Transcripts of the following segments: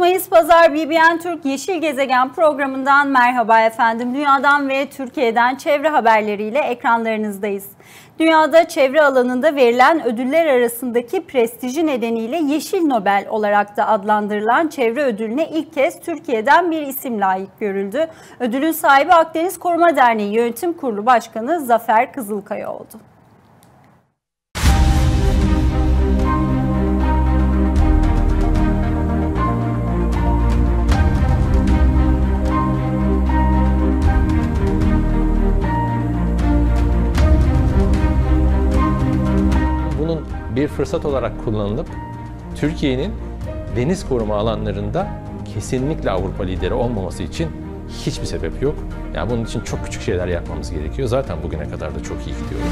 Mayıs Pazar BBN Türk Yeşil Gezegen programından merhaba efendim. Dünyadan ve Türkiye'den çevre haberleriyle ekranlarınızdayız. Dünyada çevre alanında verilen ödüller arasındaki prestiji nedeniyle Yeşil Nobel olarak da adlandırılan çevre ödülüne ilk kez Türkiye'den bir isim layık görüldü. Ödülün sahibi Akdeniz Koruma Derneği Yönetim Kurulu Başkanı Zafer Kızılkaya oldu. Bir fırsat olarak kullanılıp Türkiye'nin deniz koruma alanlarında kesinlikle Avrupa lideri olmaması için hiçbir sebep yok. Yani bunun için çok küçük şeyler yapmamız gerekiyor. Zaten bugüne kadar da çok iyi gidiyoruz.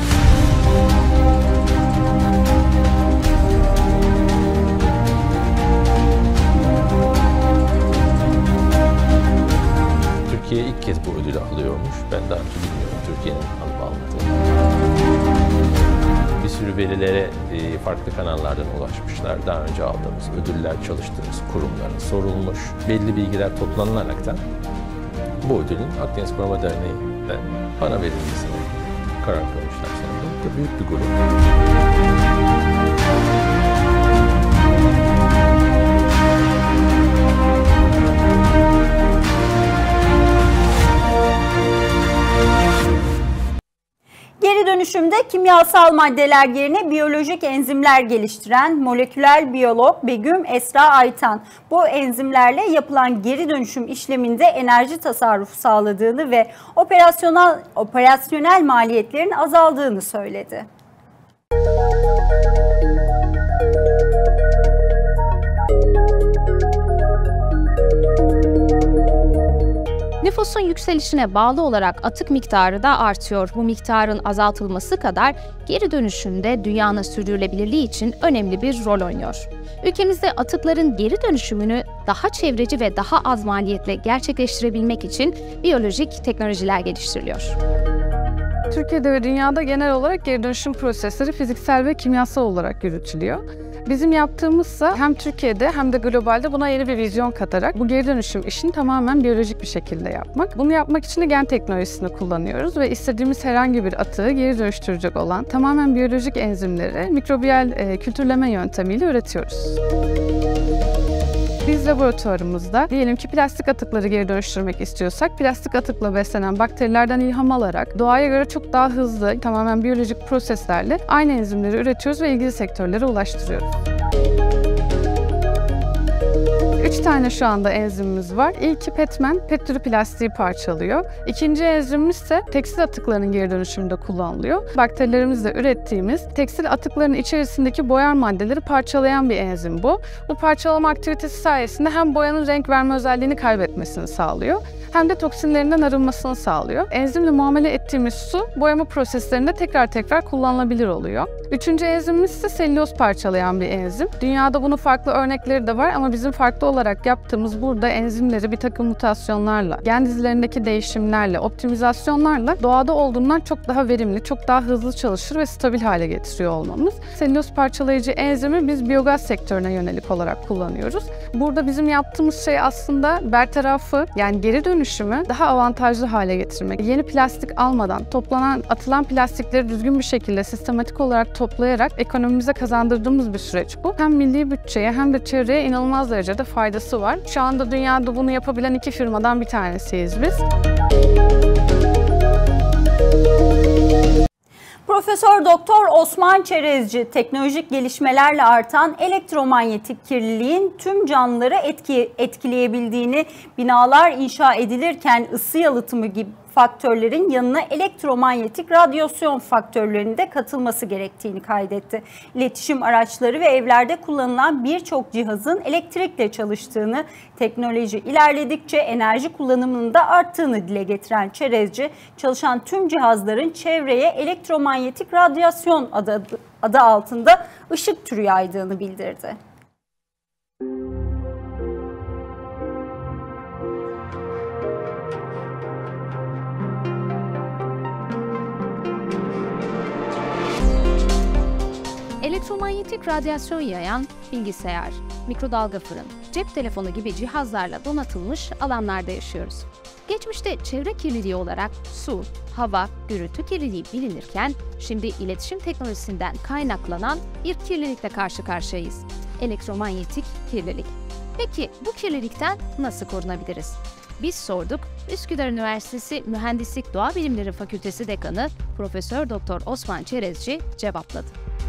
Türkiye ilk kez bu ödülü alıyormuş. Ben daha önce bilmiyorum Türkiye'nin alıp almadığını. Bir sürü verilere farklı kanallardan ulaşmışlar. Daha önce aldığımız ödüller, çalıştığımız kurumlara sorulmuş. Belli bilgiler toplanılaraktan bu ödülün Akdeniz Koruma Derneği'nden bana verilmesine karar koymuşlar. Sonunda büyük bir grup. Geri dönüşümde kimyasal maddeler yerine biyolojik enzimler geliştiren moleküler biyolog Begüm Esra Aytan, bu enzimlerle yapılan geri dönüşüm işleminde enerji tasarrufu sağladığını ve operasyonel maliyetlerin azaldığını söyledi. Nüfusun yükselişine bağlı olarak atık miktarı da artıyor. Bu miktarın azaltılması kadar geri dönüşümde dünyanın sürdürülebilirliği için önemli bir rol oynuyor. Ülkemizde atıkların geri dönüşümünü daha çevreci ve daha az maliyetle gerçekleştirebilmek için biyolojik teknolojiler geliştiriliyor. Türkiye'de ve dünyada genel olarak geri dönüşüm prosesleri fiziksel ve kimyasal olarak yürütülüyor. Bizim yaptığımızsa hem Türkiye'de hem de globalde buna yeni bir vizyon katarak bu geri dönüşüm işini tamamen biyolojik bir şekilde yapmak. Bunu yapmak için de gen teknolojisini kullanıyoruz ve istediğimiz herhangi bir atığı geri dönüştürecek olan tamamen biyolojik enzimleri mikrobiyal kültürleme yöntemiyle üretiyoruz. Biz laboratuvarımızda diyelim ki plastik atıkları geri dönüştürmek istiyorsak plastik atıkla beslenen bakterilerden ilham alarak doğaya göre çok daha hızlı tamamen biyolojik proseslerle aynı enzimleri üretiyoruz ve ilgili sektörlere ulaştırıyoruz. 3 tane şu anda enzimimiz var. İlki Petmen, pet türü plastiği parçalıyor. İkinci enzimimiz ise tekstil atıklarının geri dönüşümünde kullanılıyor. Bakterilerimizle ürettiğimiz tekstil atıklarının içerisindeki boyar maddeleri parçalayan bir enzim bu. Bu parçalama aktivitesi sayesinde hem boyanın renk verme özelliğini kaybetmesini sağlıyor, hem de toksinlerinden arınmasını sağlıyor. Enzimle muamele ettiğimiz su boyama proseslerinde tekrar kullanılabilir oluyor. Üçüncü enzimimiz ise selüloz parçalayan bir enzim. Dünyada bunun farklı örnekleri de var ama bizim farklı olarak yaptığımız burada enzimleri bir takım mutasyonlarla, gen dizilerindeki değişimlerle, optimizasyonlarla doğada olduğundan çok daha verimli, çok daha hızlı çalışır ve stabil hale getiriyor olmamız. Selüloz parçalayıcı enzimi biz biyogaz sektörüne yönelik olarak kullanıyoruz. Burada bizim yaptığımız şey aslında bertarafı, yani geri dönüşümü daha avantajlı hale getirmek. Yeni plastik almadan atılan plastikleri düzgün bir şekilde sistematik olarak toplayarak ekonomimize kazandırdığımız bir süreç bu. Hem milli bütçeye hem de çevreye inanılmaz derecede faydası var. Şu anda dünyada bunu yapabilen 2 firmadan bir tanesiyiz biz. Profesör Doktor Osman Çerezci, teknolojik gelişmelerle artan elektromanyetik kirliliğin tüm canlıları etkileyebildiğini, binalar inşa edilirken ısı yalıtımı gibi faktörlerin yanına elektromanyetik radyasyon faktörlerinin de katılması gerektiğini kaydetti. İletişim araçları ve evlerde kullanılan birçok cihazın elektrikle çalıştığını, teknoloji ilerledikçe enerji kullanımının da arttığını dile getiren Çerezci, çalışan tüm cihazların çevreye elektromanyetik radyasyon adı altında ışık türü yaydığını bildirdi. Elektromanyetik radyasyon yayan bilgisayar, mikrodalga fırın, cep telefonu gibi cihazlarla donatılmış alanlarda yaşıyoruz. Geçmişte çevre kirliliği olarak su, hava, gürültü kirliliği bilinirken şimdi iletişim teknolojisinden kaynaklanan bir kirlilikle karşı karşıyayız. Elektromanyetik kirlilik. Peki bu kirlilikten nasıl korunabiliriz? Biz sorduk, Üsküdar Üniversitesi Mühendislik Doğa Bilimleri Fakültesi Dekanı Profesör Doktor Osman Çerezci cevapladı.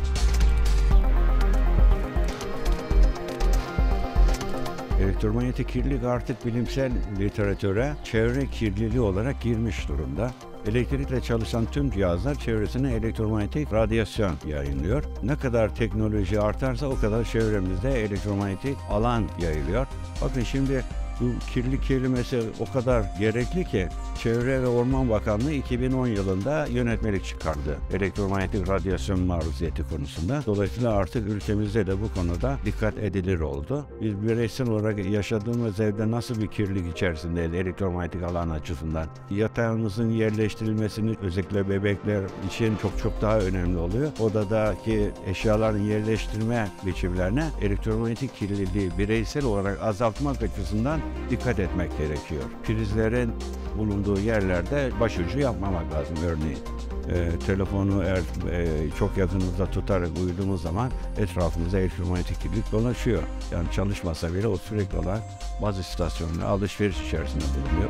Elektromanyetik kirlilik artık bilimsel literatüre çevre kirliliği olarak girmiş durumda. Elektrikle çalışan tüm cihazlar çevresine elektromanyetik radyasyon yayınlıyor. Ne kadar teknoloji artarsa o kadar çevremizde elektromanyetik alan yayılıyor. Bakın şimdi bu kirlilik kelimesi o kadar gerekli ki Çevre ve Orman Bakanlığı 2010 yılında yönetmelik çıkardı elektromanyetik radyasyon maruziyeti konusunda. Dolayısıyla artık ülkemizde de bu konuda dikkat edilir oldu. Biz bireysel olarak yaşadığımız evde nasıl bir kirlilik içerisindeyiz elektromanyetik alan açısından? Yatağımızın yerleştirilmesini özellikle bebekler için çok daha önemli oluyor. Odadaki eşyaların yerleştirme biçimlerine elektromanyetik kirliliği bireysel olarak azaltmak açısından dikkat etmek gerekiyor. Prizlerin bulunduğu yerlerde başucu yapmamak lazım örneğin. Telefonu eğer çok yakınımızda tutarak uyuduğumuz zaman etrafımızda elektromanyetik kirlilik dolaşıyor. Yani çalışmasa bile o sürekli olarak baz istasyonları alışveriş içerisinde bulunuyor.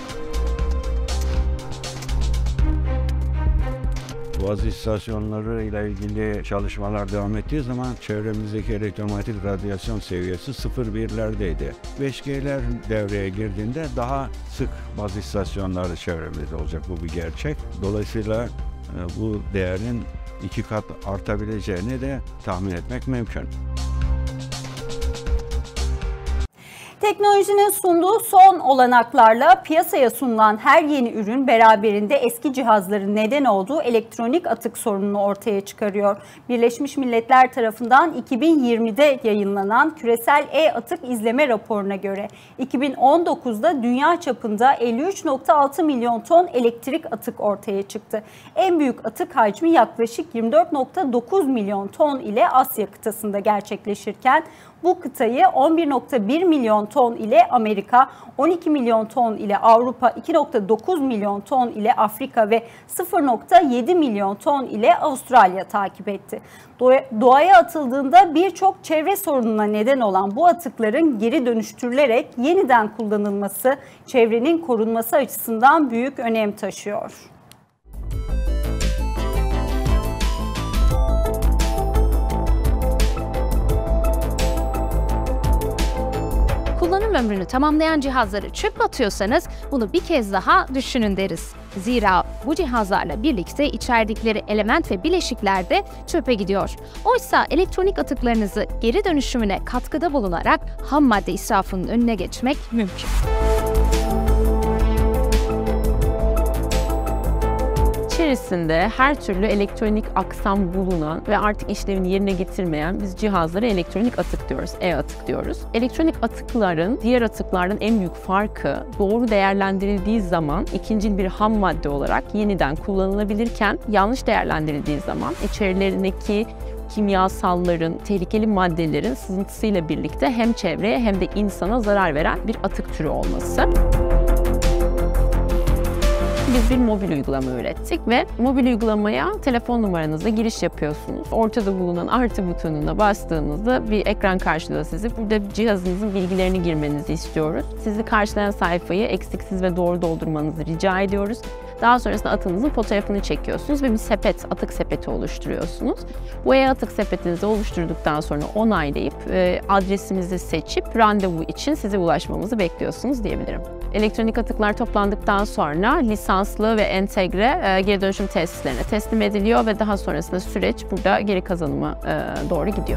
Baz istasyonları ile ilgili çalışmalar devam ettiği zaman çevremizdeki elektromanyetik radyasyon seviyesi 0,1'lerdeydi. 5G'ler devreye girdiğinde daha sık baz istasyonları çevremizde olacak, bu bir gerçek. Dolayısıyla bu değerin 2 kat artabileceğini de tahmin etmek mümkün. Teknolojinin sunduğu son olanaklarla piyasaya sunulan her yeni ürün beraberinde eski cihazların neden olduğu elektronik atık sorununu ortaya çıkarıyor. Birleşmiş Milletler tarafından 2020'de yayınlanan Küresel E-Atık İzleme Raporu'na göre 2019'da dünya çapında 53,6 milyon ton elektrik atık ortaya çıktı. En büyük atık hacmi yaklaşık 24,9 milyon ton ile Asya kıtasında gerçekleşirken bu kıtayı 11,1 milyon ton ile Amerika, 12 milyon ton ile Avrupa, 2,9 milyon ton ile Afrika ve 0,7 milyon ton ile Avustralya takip etti. Doğaya atıldığında birçok çevre sorununa neden olan bu atıkların geri dönüştürülerek yeniden kullanılması çevrenin korunması açısından büyük önem taşıyor. Kullanım ömrünü tamamlayan cihazları çöpe atıyorsanız bunu bir kez daha düşünün deriz. Zira bu cihazlarla birlikte içerdikleri element ve bileşikler de çöpe gidiyor. Oysa elektronik atıklarınızı geri dönüşümüne katkıda bulunarak ham madde israfının önüne geçmek mümkün. İçerisinde her türlü elektronik aksam bulunan ve artık işlevini yerine getirmeyen biz cihazlara elektronik atık diyoruz, e-atık diyoruz. Elektronik atıkların diğer atıklardan en büyük farkı doğru değerlendirildiği zaman ikincil bir ham madde olarak yeniden kullanılabilirken yanlış değerlendirildiği zaman içerilerindeki kimyasalların, tehlikeli maddelerin sızıntısıyla birlikte hem çevreye hem de insana zarar veren bir atık türü olması. Biz bir mobil uygulama ürettik ve mobil uygulamaya telefon numaranızla giriş yapıyorsunuz. Ortada bulunan artı butonuna bastığınızda bir ekran karşılıyor sizi. Burada cihazınızın bilgilerini girmenizi istiyoruz. Sizi karşılayan sayfayı eksiksiz ve doğru doldurmanızı rica ediyoruz. Daha sonrasında atığınızın fotoğrafını çekiyorsunuz ve bir sepet, atık sepeti oluşturuyorsunuz. Bu e-atık sepetinizi oluşturduktan sonra onaylayıp adresinizi seçip randevu için size ulaşmamızı bekliyorsunuz diyebilirim. Elektronik atıklar toplandıktan sonra lisanslı ve entegre geri dönüşüm tesislerine teslim ediliyor ve daha sonrasında süreç burada geri kazanıma doğru gidiyor.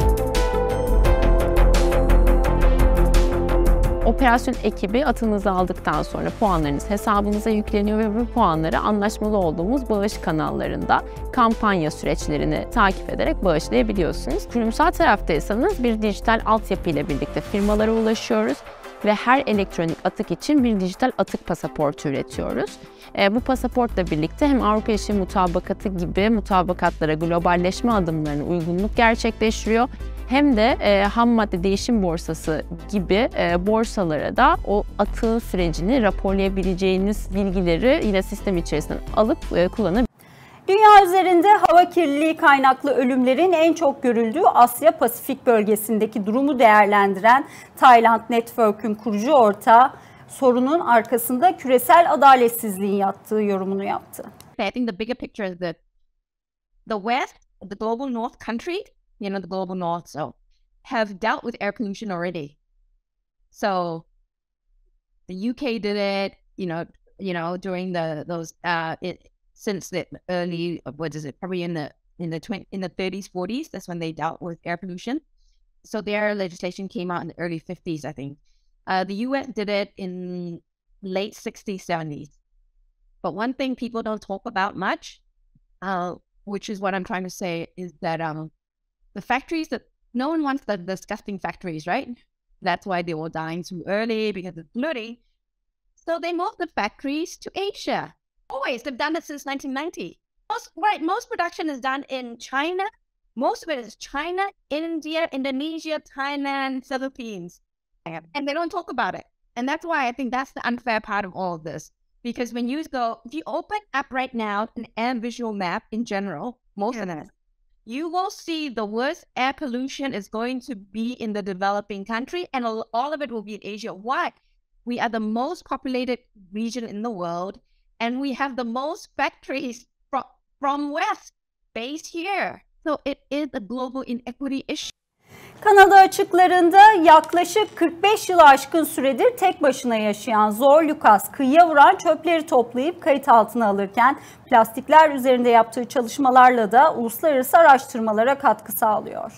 Operasyon ekibi atığınızı aldıktan sonra puanlarınız hesabınıza yükleniyor ve bu puanları anlaşmalı olduğumuz bağış kanallarında kampanya süreçlerini takip ederek bağışlayabiliyorsunuz. Kurumsal taraftaysanız bir dijital altyapı ile birlikte firmalara ulaşıyoruz. ve her elektronik atık için bir dijital atık pasaportu üretiyoruz. Bu pasaportla birlikte hem Avrupa İşi Mutabakatı gibi mutabakatlara, globalleşme adımlarına uygunluk gerçekleştiriyor, hem de ham madde değişim borsası gibi borsalara da o atığın sürecini raporlayabileceğiniz bilgileri yine sistem içerisinden alıp kullanabilirsiniz. Dünya üzerinde hava kirliliği kaynaklı ölümlerin en çok görüldüğü Asya Pasifik bölgesindeki durumu değerlendiren Thailand Network'ün kurucu ortağı sorunun arkasında küresel adaletsizliğin yattığı yorumunu yaptı. I think the bigger picture is that the West, the global North countries, the global North, so have dealt with air pollution already. So the UK did it, during since the early, probably in the 30s, 40s. That's when they dealt with air pollution. So their legislation came out in the early 50s, I think. The US did it in late 60s, 70s. But one thing people don't talk about much, which is what I'm trying to say, is that the factories that no one wants the disgusting factories, right? That's why they were dying too early because of polluting. So they moved the factories to Asia. Always, they've done it since 1990. Most production is done in China. Most of it is China, India, Indonesia, Thailand, Philippines. And they don't talk about it. And that's why I think that's the unfair part of all of this. Because when you go, if you open up right now an air visual map in general, most of them, you will see the worst air pollution is going to be in the developing country, and all of it will be in Asia. Why? We are the most populated region in the world, and we have the most factories from West based here. So it is a global inequity issue. Kanada açıklarında yaklaşık 45 yılı aşkın süredir tek başına yaşayan Zor Lucas kıyıya vuran çöpleri toplayıp kayıt altına alırken plastikler üzerinde yaptığı çalışmalarla da uluslararası araştırmalara katkı sağlıyor.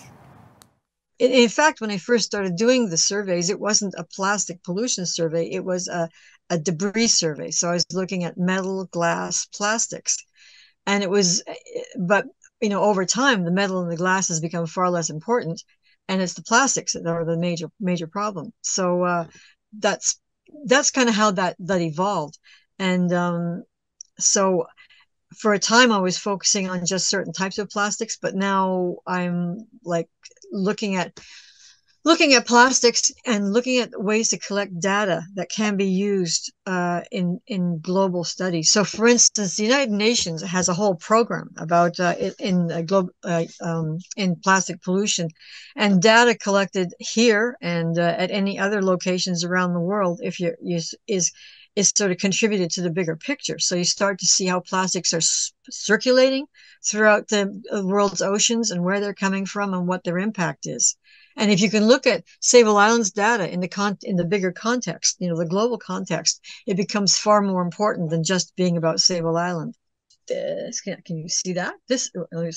In fact, when I first started doing the surveys, it wasn't a plastic pollution survey, it was a debris survey. So I was looking at metal, glass, plastics. And it was, but over time, the metal and the glass has become far less important. And it's the plastics that are the major problem. So that's kind of how that evolved. And so for a time I was focusing on just certain types of plastics, but now I'm like looking at plastics and looking at ways to collect data that can be used in global studies. So, for instance, the United Nations has a whole program about in plastic pollution, and data collected here and at any other locations around the world, is sort of contributed to the bigger picture. So you start to see how plastics are circulating throughout the world's oceans and where they're coming from and what their impact is. And if you can look at Sable Island's data in the bigger context, the global context, it becomes far more important than just being about Sable Island. Can you see that? This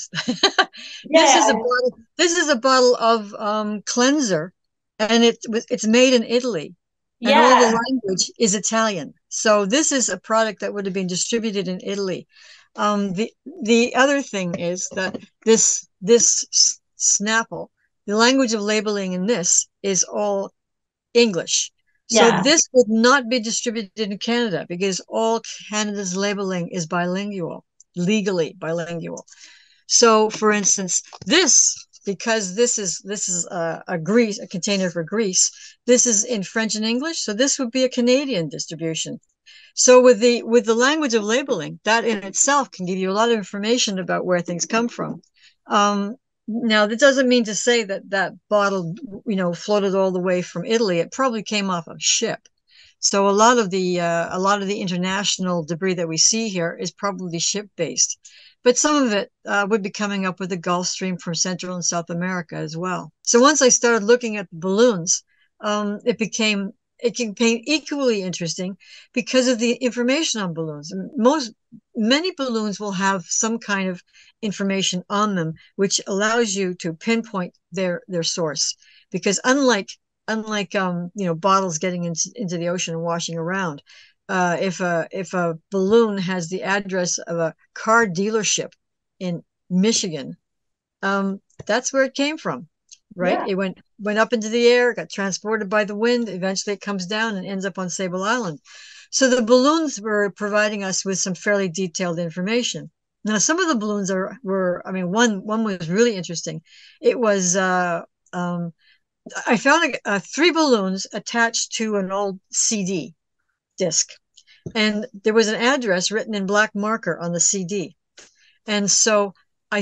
is a bottle of cleanser, and it's made in Italy. And all the language is Italian. So this is a product that would have been distributed in Italy. The other thing is that this Snapple, the language of labeling in this is all English. So this would not be distributed in Canada because all Canada's labeling is bilingual, legally bilingual. So for instance, because this is a container for grease, this is in French and English, so this would be a Canadian distribution. So with the language of labeling, that in itself can give you a lot of information about where things come from. Now, that doesn't mean to say that bottle, floated all the way from Italy. It probably came off a ship. So a lot of the international debris that we see here is probably ship-based. But some of it would be coming up with the Gulf Stream from Central and South America as well. So once I started looking at the balloons, it became equally interesting because of the information on balloons. Many balloons will have some kind of information on them, which allows you to pinpoint their source. Because unlike bottles getting into the ocean and washing around, if a balloon has the address of a car dealership in Michigan, that's where it came from. right? It went up into the air, got transported by the wind. Eventually it comes down and ends up on Sable Island. So the balloons were providing us with some fairly detailed information. Now, some of the balloons one was really interesting. It was, I found 3 balloons attached to an old CD disc. And there was an address written in black marker on the CD. And so I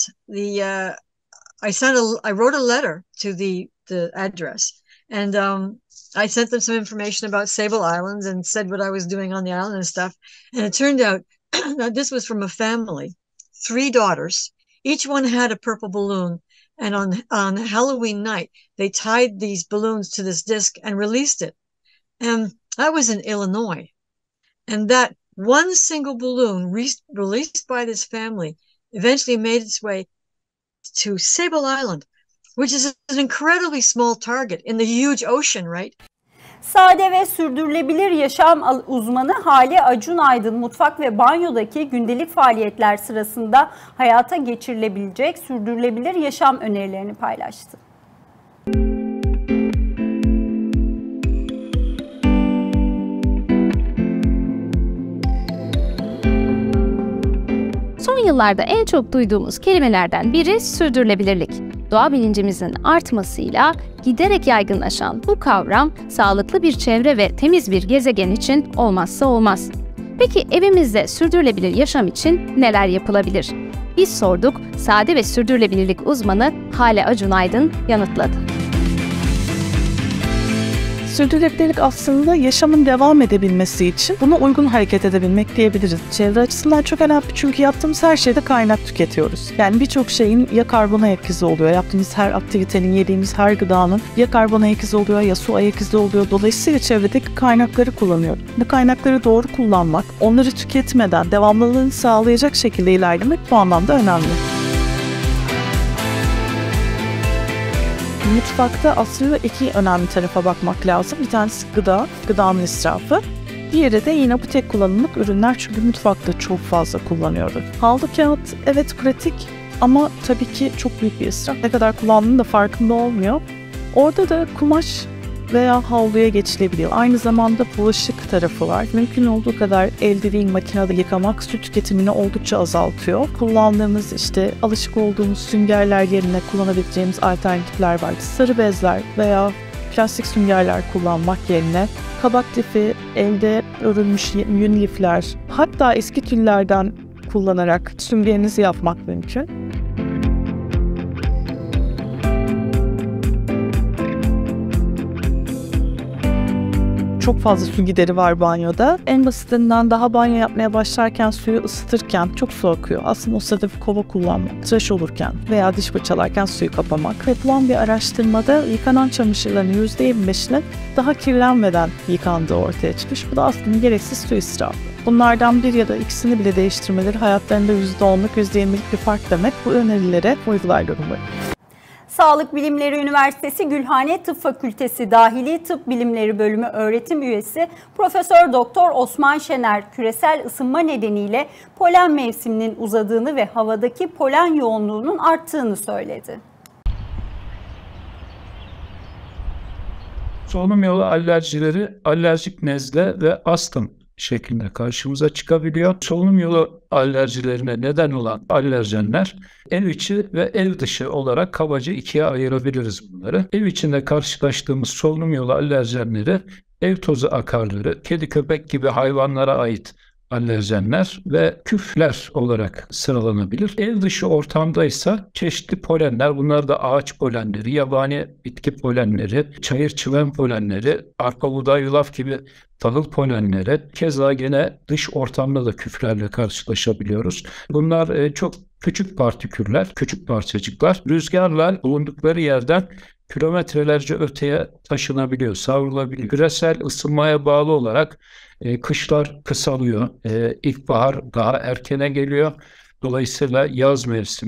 wrote a letter to the address, and I sent them some information about Sable Islands and said what I was doing on the island and stuff. And it turned out that this was from a family, 3 daughters. Each one had a purple balloon. And on Halloween night, they tied these balloons to this disc and released it. And I was in Illinois. And that one single balloon released by this family eventually made its way to Sable Island, which is an incredibly small target in the huge ocean, right? Sade ve sürdürülebilir yaşam uzmanı Hale Acunaydın, mutfak ve banyodaki gündelik faaliyetler sırasında hayata geçirilebilecek sürdürülebilir yaşam önerilerini paylaştı. Son yıllarda en çok duyduğumuz kelimelerden biri sürdürülebilirlik. Doğa bilincimizin artmasıyla giderek yaygınlaşan bu kavram, sağlıklı bir çevre ve temiz bir gezegen için olmazsa olmaz. Peki evimizde sürdürülebilir yaşam için neler yapılabilir? Biz sorduk, sade ve sürdürülebilirlik uzmanı Hale Acunaydın yanıtladı. Sürdürülebilirlik aslında yaşamın devam edebilmesi için buna uygun hareket edebilmek diyebiliriz. Çevre açısından çok önemli çünkü yaptığımız her şeyde kaynak tüketiyoruz. Yani birçok şeyin ya karbon ayak izi oluyor, yaptığımız her aktivitenin, yediğimiz her gıdanın ya karbon ayak izi oluyor ya su ayak izi oluyor. Dolayısıyla çevredeki kaynakları kullanıyoruz. Bu kaynakları doğru kullanmak, onları tüketmeden devamlılığını sağlayacak şekilde ilerlemek bu anlamda önemli. Mutfakta aslında 2 önemli tarafa bakmak lazım. Bir tanesi gıdanın israfı. Diğeri de yine bu tek kullanımlık ürünler, çünkü mutfakta çok fazla kullanıyoruz. Havlu kağıt evet pratik ama tabii ki çok büyük bir israf. Ne kadar kullandığının da farkında olmuyor. Orada da kumaş veya havluya geçilebiliyor. Aynı zamanda bulaşık tarafı var. Mümkün olduğu kadar elde değil makinede yıkamak su tüketimini oldukça azaltıyor. Kullandığımız alışık olduğumuz süngerler yerine kullanabileceğimiz alternatifler var. Sarı bezler veya plastik süngerler kullanmak yerine kabak lifi, elde örülmüş yün lifler, hatta eski tüllerden kullanarak süngerinizi yapmak mümkün. Çok fazla su gideri var banyoda. En basitinden daha banyo yapmaya başlarken suyu ısıtırken çok su akıyor. Aslında o sırada bir kova kullanmak, tıraş olurken veya diş fırçalarken suyu kapamak. Yapılan bir araştırmada yıkanan çamaşırların %25'inin daha kirlenmeden yıkandığı ortaya çıkmış. Bu da aslında gereksiz su israfı. Bunlardan bir ya da ikisini bile değiştirmeleri hayatlarında %10'luk, %20'lik bir fark demek. Bu önerilere uygularlar umarım. Sağlık Bilimleri Üniversitesi Gülhane Tıp Fakültesi Dahili Tıp Bilimleri Bölümü öğretim üyesi Profesör Doktor Osman Şener, küresel ısınma nedeniyle polen mevsiminin uzadığını ve havadaki polen yoğunluğunun arttığını söyledi. Solunum yolu alerjileri, alerjik nezle ve astım şeklinde karşımıza çıkabiliyor. Solunum yolu alerjilerine neden olan alerjenler ev içi ve ev dışı olarak kabaca 2'ye ayırabiliriz bunları. Ev içinde karşılaştığımız solunum yolu alerjenleri ev tozu akarları, kedi köpek gibi hayvanlara ait alerjenler ve küfler olarak sıralanabilir. Ev dışı ortamdaysa çeşitli polenler, bunlar da ağaç polenleri, yabani bitki polenleri, çayır çimen polenleri, arpa buğday yulaf gibi tahıl polenleri, keza gene dış ortamda da küflerle karşılaşabiliyoruz. Bunlar çok küçük partiküller, küçük parçacıklar. Rüzgarla bulundukları yerden kilometrelerce öteye taşınabiliyor, savrulabiliyor. Küresel ısınmaya bağlı olarak kışlar kısalıyor, ilkbahar daha erkene geliyor. Dolayısıyla yaz mevsimi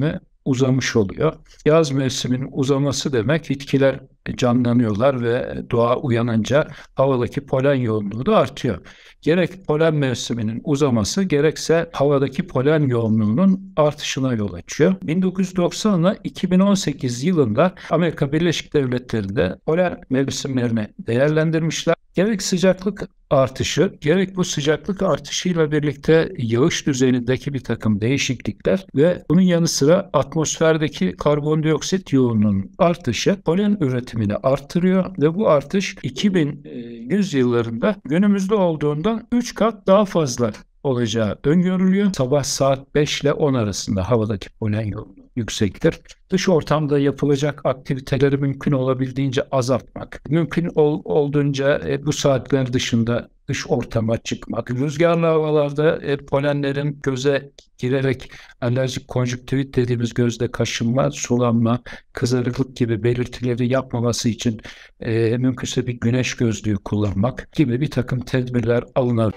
uzamış oluyor. Yaz mevsiminin uzaması demek bitkiler canlanıyorlar ve doğa uyanınca havadaki polen yoğunluğu da artıyor. Gerek polen mevsiminin uzaması gerekse havadaki polen yoğunluğunun artışına yol açıyor. 1990 ile 2018 yılında Amerika Birleşik Devletleri'nde polen mevsimlerini değerlendirmişler. Gerek sıcaklık artışı, gerek bu sıcaklık artışıyla birlikte yağış düzenindeki bir takım değişiklikler ve bunun yanı sıra atmosferdeki karbondioksit yoğunluğunun artışı polen üretimini arttırıyor ve bu artış 2100 yıllarında günümüzde olduğundan 3 kat daha fazla olacağı öngörülüyor. Sabah saat 5 ile 10 arasında havadaki polen yoğunluğu yüksektir. Dış ortamda yapılacak aktiviteleri mümkün olabildiğince azaltmak, mümkün olduğunca bu saatler dışında dış ortama çıkmak, rüzgarlı havalarda polenlerin göze girerek alerjik konjüktivit dediğimiz gözde kaşınma, sulanma, kızarıklık gibi belirtileri yapmaması için mümkünse bir güneş gözlüğü kullanmak gibi bir takım tedbirler alınabilir.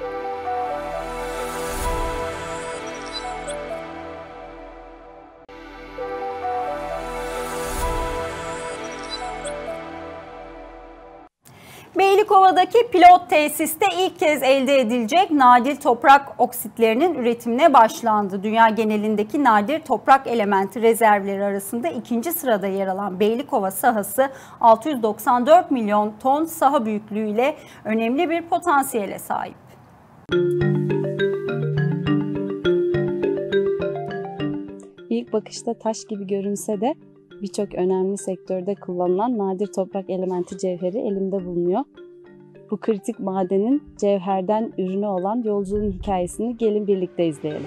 Beylikova'daki pilot tesiste ilk kez elde edilecek nadir toprak oksitlerinin üretimine başlandı. Dünya genelindeki nadir toprak elementi rezervleri arasında 2. sırada yer alan Beylikova sahası 694 milyon ton saha büyüklüğüyle önemli bir potansiyele sahip. İlk bakışta taş gibi görünse de birçok önemli sektörde kullanılan nadir toprak elementi cevheri elimde bulunuyor. Bu kritik madenin cevherden ürünü olan yolculuğun hikayesini gelin birlikte izleyelim.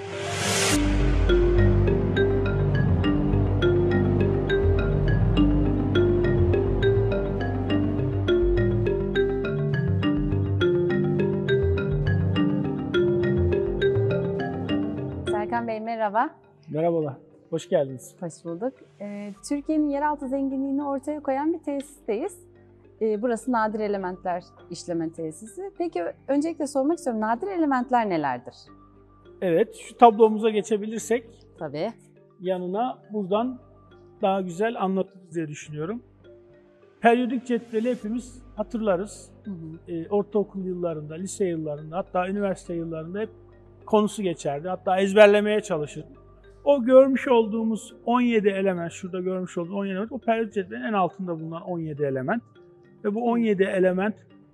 Serkan Bey merhaba. Merhabalar. Hoş geldiniz. Hoş bulduk. Türkiye'nin yeraltı zenginliğini ortaya koyan bir tesisteyiz. Burası nadir elementler işleme tesisi. Peki öncelikle sormak istiyorum, nadir elementler nelerdir? Evet, şu tablomuza geçebilirsek tabii yanına buradan daha güzel anlatırız diye düşünüyorum. Periyodik cetveli hepimiz hatırlarız. Ortaokul yıllarında, lise yıllarında, hatta üniversite yıllarında hep konusu geçerdi. Hatta ezberlemeye çalışırdık. O görmüş olduğumuz 17 element, şurada görmüş olduğumuz 17 element, o periyodik cetvelin en altında bulunan 17 element. Ve bu 17 element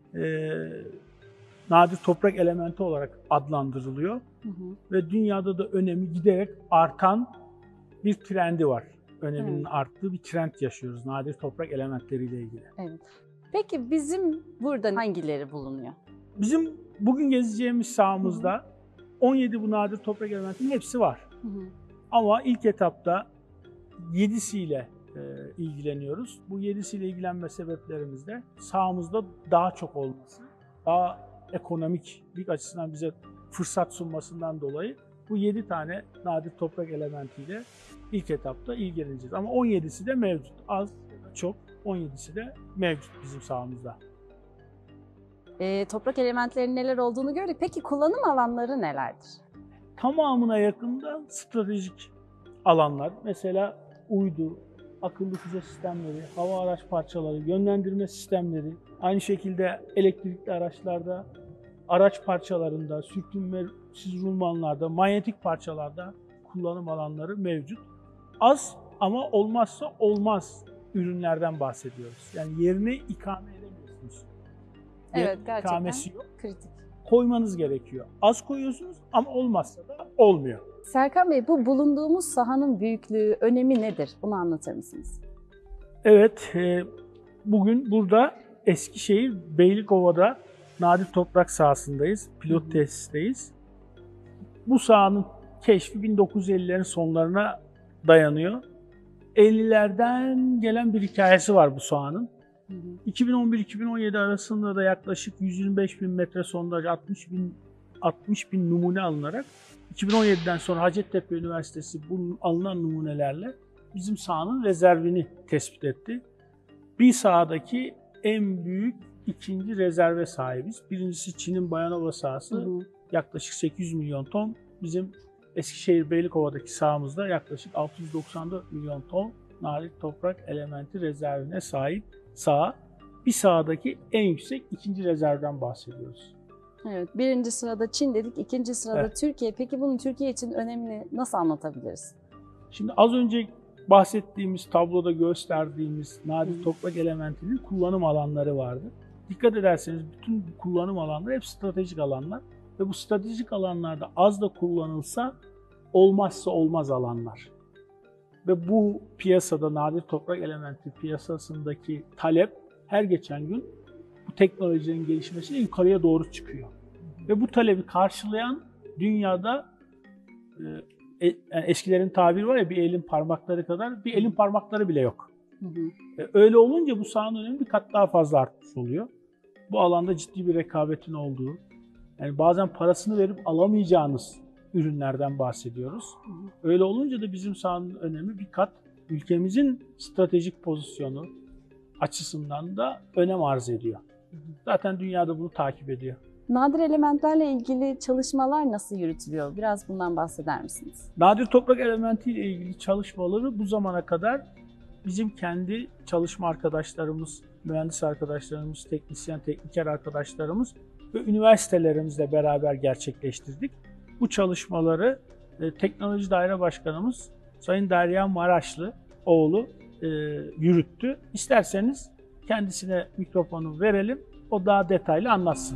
nadir toprak elementi olarak adlandırılıyor. Ve dünyada da önemi giderek artan bir trendi var. Öneminin arttığı bir trend yaşıyoruz nadir toprak elementleriyle ilgili. Evet. Peki bizim burada hangileri bulunuyor? Bizim bugün gezeceğimiz sahamızda 17 bu nadir toprak elementinin hepsi var. Ama ilk etapta 7'siyle ilgileniyoruz. Bu 7'siyle ilgilenme sebeplerimiz de sahamızda daha çok olması, daha ekonomiklik açısından bize fırsat sunmasından dolayı bu 7 tane nadir toprak elementiyle ilk etapta ilgileneceğiz. Ama 17'si de mevcut. Az ya da çok 17'si de mevcut bizim sahamızda. Toprak elementlerinin neler olduğunu gördük. Peki kullanım alanları nelerdir? Tamamına yakında stratejik alanlar. Mesela uydu, akıllı füze sistemleri, hava araç parçaları, yönlendirme sistemleri, aynı şekilde elektrikli araçlarda, araç parçalarında, sürtünmesiz rulmanlarda, manyetik parçalarda kullanım alanları mevcut. Az ama olmazsa olmaz ürünlerden bahsediyoruz. Yani yerine ikame edemiyorsunuz. Evet, gerçekten ikamesi yok. Kritik. Koymanız gerekiyor. Az koyuyorsunuz ama olmazsa da olmuyor. Serkan Bey, bu bulunduğumuz sahanın büyüklüğü, önemi nedir? Bunu anlatır mısınız? Evet, bugün burada Eskişehir Beylikova'da nadir toprak sahasındayız, pilot tesisteyiz. Bu sahanın keşfi 1950'lerin sonlarına dayanıyor. 50'lerden gelen bir hikayesi var bu sahanın. 2011-2017 arasında da yaklaşık 125 bin metre sondaj, 60 bin numune alınarak 2017'den sonra Hacettepe Üniversitesi bu alınan numunelerle bizim sahanın rezervini tespit etti. Bir sahadaki en büyük ikinci rezerve sahibiz. Birincisi Çin'in Bayanova sahası, yaklaşık 800 milyon ton. Bizim Eskişehir Beylikova'daki sahamızda yaklaşık 694 milyon ton nadir toprak elementi rezervine sahip saha. Bir sahadaki en yüksek ikinci rezervden bahsediyoruz. Evet, birinci sırada Çin dedik, ikinci sırada Evet. Türkiye. Peki bunun Türkiye için önemini nasıl anlatabiliriz? Şimdi az önce bahsettiğimiz, tabloda gösterdiğimiz nadir toprak elementinin kullanım alanları vardı. Dikkat ederseniz bütün bu kullanım alanları hep stratejik alanlar ve bu stratejik alanlarda az da kullanılsa olmazsa olmaz alanlar. Ve bu piyasada, nadir toprak elementi piyasasındaki talep her geçen gün bu teknolojinin gelişmesiyle yukarıya doğru çıkıyor. Ve bu talebi karşılayan dünyada yani eskilerin tabiri var ya, bir elin parmakları kadar, bir elin parmakları bile yok. Öyle olunca bu sahanın önemi bir kat daha fazla artmış oluyor. Bu alanda ciddi bir rekabetin olduğu, yani bazen parasını verip alamayacağınız ürünlerden bahsediyoruz. Öyle olunca da bizim sahanın önemi bir kat ülkemizin stratejik pozisyonu açısından da önem arz ediyor. Zaten dünyada bunu takip ediyor. Nadir elementlerle ilgili çalışmalar nasıl yürütülüyor? Biraz bundan bahseder misiniz? Nadir toprak elementiyle ilgili çalışmaları bu zamana kadar bizim kendi çalışma arkadaşlarımız, mühendis arkadaşlarımız, teknisyen, tekniker arkadaşlarımız ve üniversitelerimizle beraber gerçekleştirdik. Bu çalışmaları Teknoloji Daire Başkanımız Sayın Derya Maraşlı oğlu yürüttü. İsterseniz kendisine mikrofonu verelim, o daha detaylı anlatsın.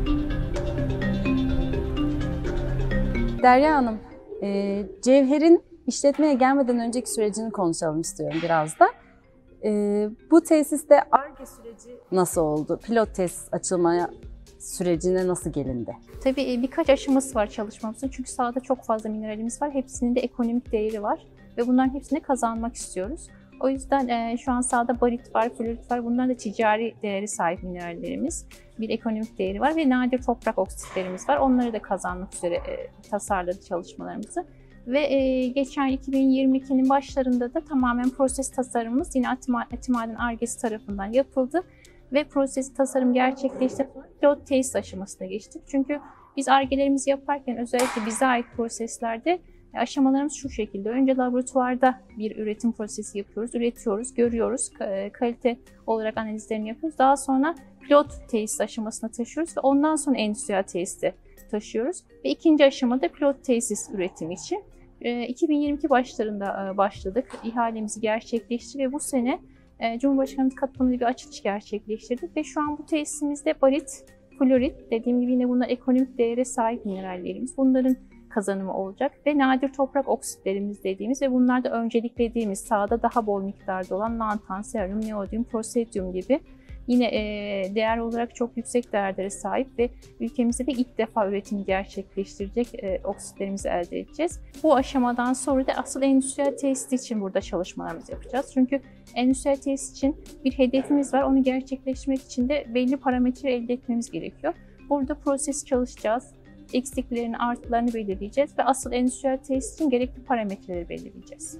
Derya Hanım, Cevher'in işletmeye gelmeden önceki sürecini konuşalım istiyorum biraz da. Bu tesiste Ar-Ge süreci nasıl oldu? Pilot tesis açılmaya sürecine nasıl gelindi? Tabii birkaç aşaması var çalışmamızın. Çünkü sahada çok fazla mineralimiz var. Hepsinin de ekonomik değeri var. Ve bunların hepsini kazanmak istiyoruz. O yüzden şu an sahada barit var, florit var. Bunların da ticari değeri sahip minerallerimiz. Bir ekonomik değeri var ve nadir toprak oksitlerimiz var. Onları da kazanmak üzere tasarladık çalışmalarımızı. Ve geçen 2022'nin başlarında da tamamen proses tasarımımız yine Atimaden Ar-Ge'si tarafından yapıldı. Ve proses tasarım gerçekleşti. Pilot tesis aşamasına geçtik. Çünkü biz Ar-Ge'lerimizi yaparken özellikle bize ait proseslerde aşamalarımız şu şekilde. Önce laboratuvarda bir üretim prosesi yapıyoruz, üretiyoruz, görüyoruz, kalite olarak analizlerini yapıyoruz. Daha sonra pilot tesis aşamasına taşıyoruz ve ondan sonra endüstriyel tesise taşıyoruz. Ve ikinci aşamada pilot tesis üretimi için 2022 başlarında başladık. İhalemizi gerçekleştirdik ve bu sene Cumhurbaşkanımız katılımıyla bir açılış gerçekleştirdik. Ve şu an bu tesisimizde barit, florit, dediğim gibi yine bunlar ekonomik değere sahip minerallerimiz. Bunların kazanımı olacak ve nadir toprak oksitlerimiz dediğimiz ve bunlarda önceliklediğimiz sahada daha bol miktarda olan lantan, seryum, neodyum, prosedyum gibi yine değer olarak çok yüksek değerlere sahip ve ülkemizde de ilk defa üretim gerçekleştirecek oksitlerimizi elde edeceğiz. Bu aşamadan sonra da asıl endüstriyel tesis için burada çalışmalarımızı yapacağız. Çünkü endüstriyel tesis için bir hedefimiz var. Onu gerçekleştirmek için de belli parametre elde etmemiz gerekiyor. Burada proses çalışacağız. Eksiklerini, artılarını belirleyeceğiz ve asıl endüstriyel tesis için gerekli parametreleri belirleyeceğiz.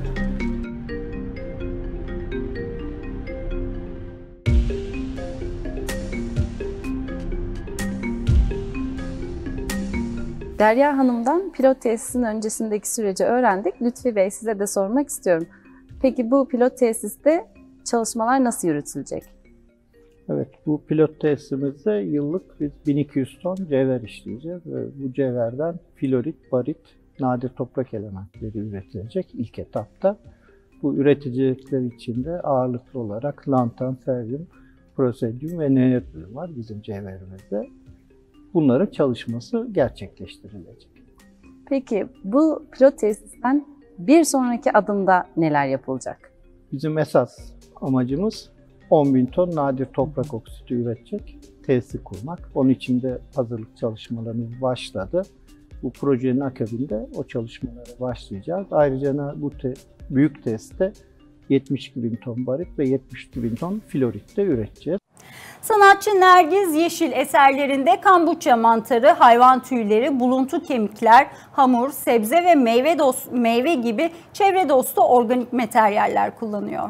Derya Hanım'dan pilot tesisin öncesindeki süreci öğrendik. Lütfi Bey, size de sormak istiyorum. Peki bu pilot tesiste çalışmalar nasıl yürütülecek? Evet, bu pilot tesisimizde yıllık biz 1200 ton cevher işleyeceğiz ve bu cevherden florit, barit, nadir toprak elementleri üretilecek ilk etapta. Bu üreticilikler içinde ağırlıklı olarak lantan, seryum, prosedyum ve neodyum var bizim cevherimizde. Bunların çalışması gerçekleştirilecek. Peki bu pilot tesisten bir sonraki adımda neler yapılacak? Bizim esas amacımız 10.000 ton nadir toprak oksiti üretecek tesisi kurmak. Onun için de hazırlık çalışmalarımız başladı. Bu projenin akabinde o çalışmalara başlayacağız. Ayrıca bu büyük tesiste 72.000 ton barit ve 72.000 ton florit de üreteceğiz. Sanatçı Nergiz Yeşil eserlerinde kombuça mantarı, hayvan tüyleri, buluntu kemikler, hamur, sebze ve meyve gibi çevre dostu organik materyaller kullanıyor.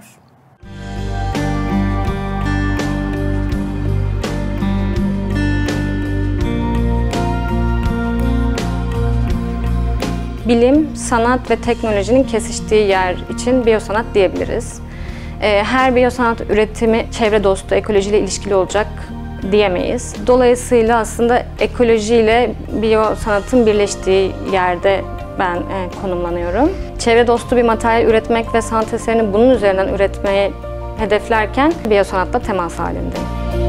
bilim, sanat ve teknolojinin kesiştiği yer için biyosanat diyebiliriz. Her biyosanat üretimi çevre dostu, ekolojiyle ilişkili olacak diyemeyiz. Dolayısıyla aslında ekolojiyle biyosanatın birleştiği yerde ben konumlanıyorum. Çevre dostu bir materyal üretmek ve sanat eserini bunun üzerinden üretmeyi hedeflerken biyosanatla temas halindeyim.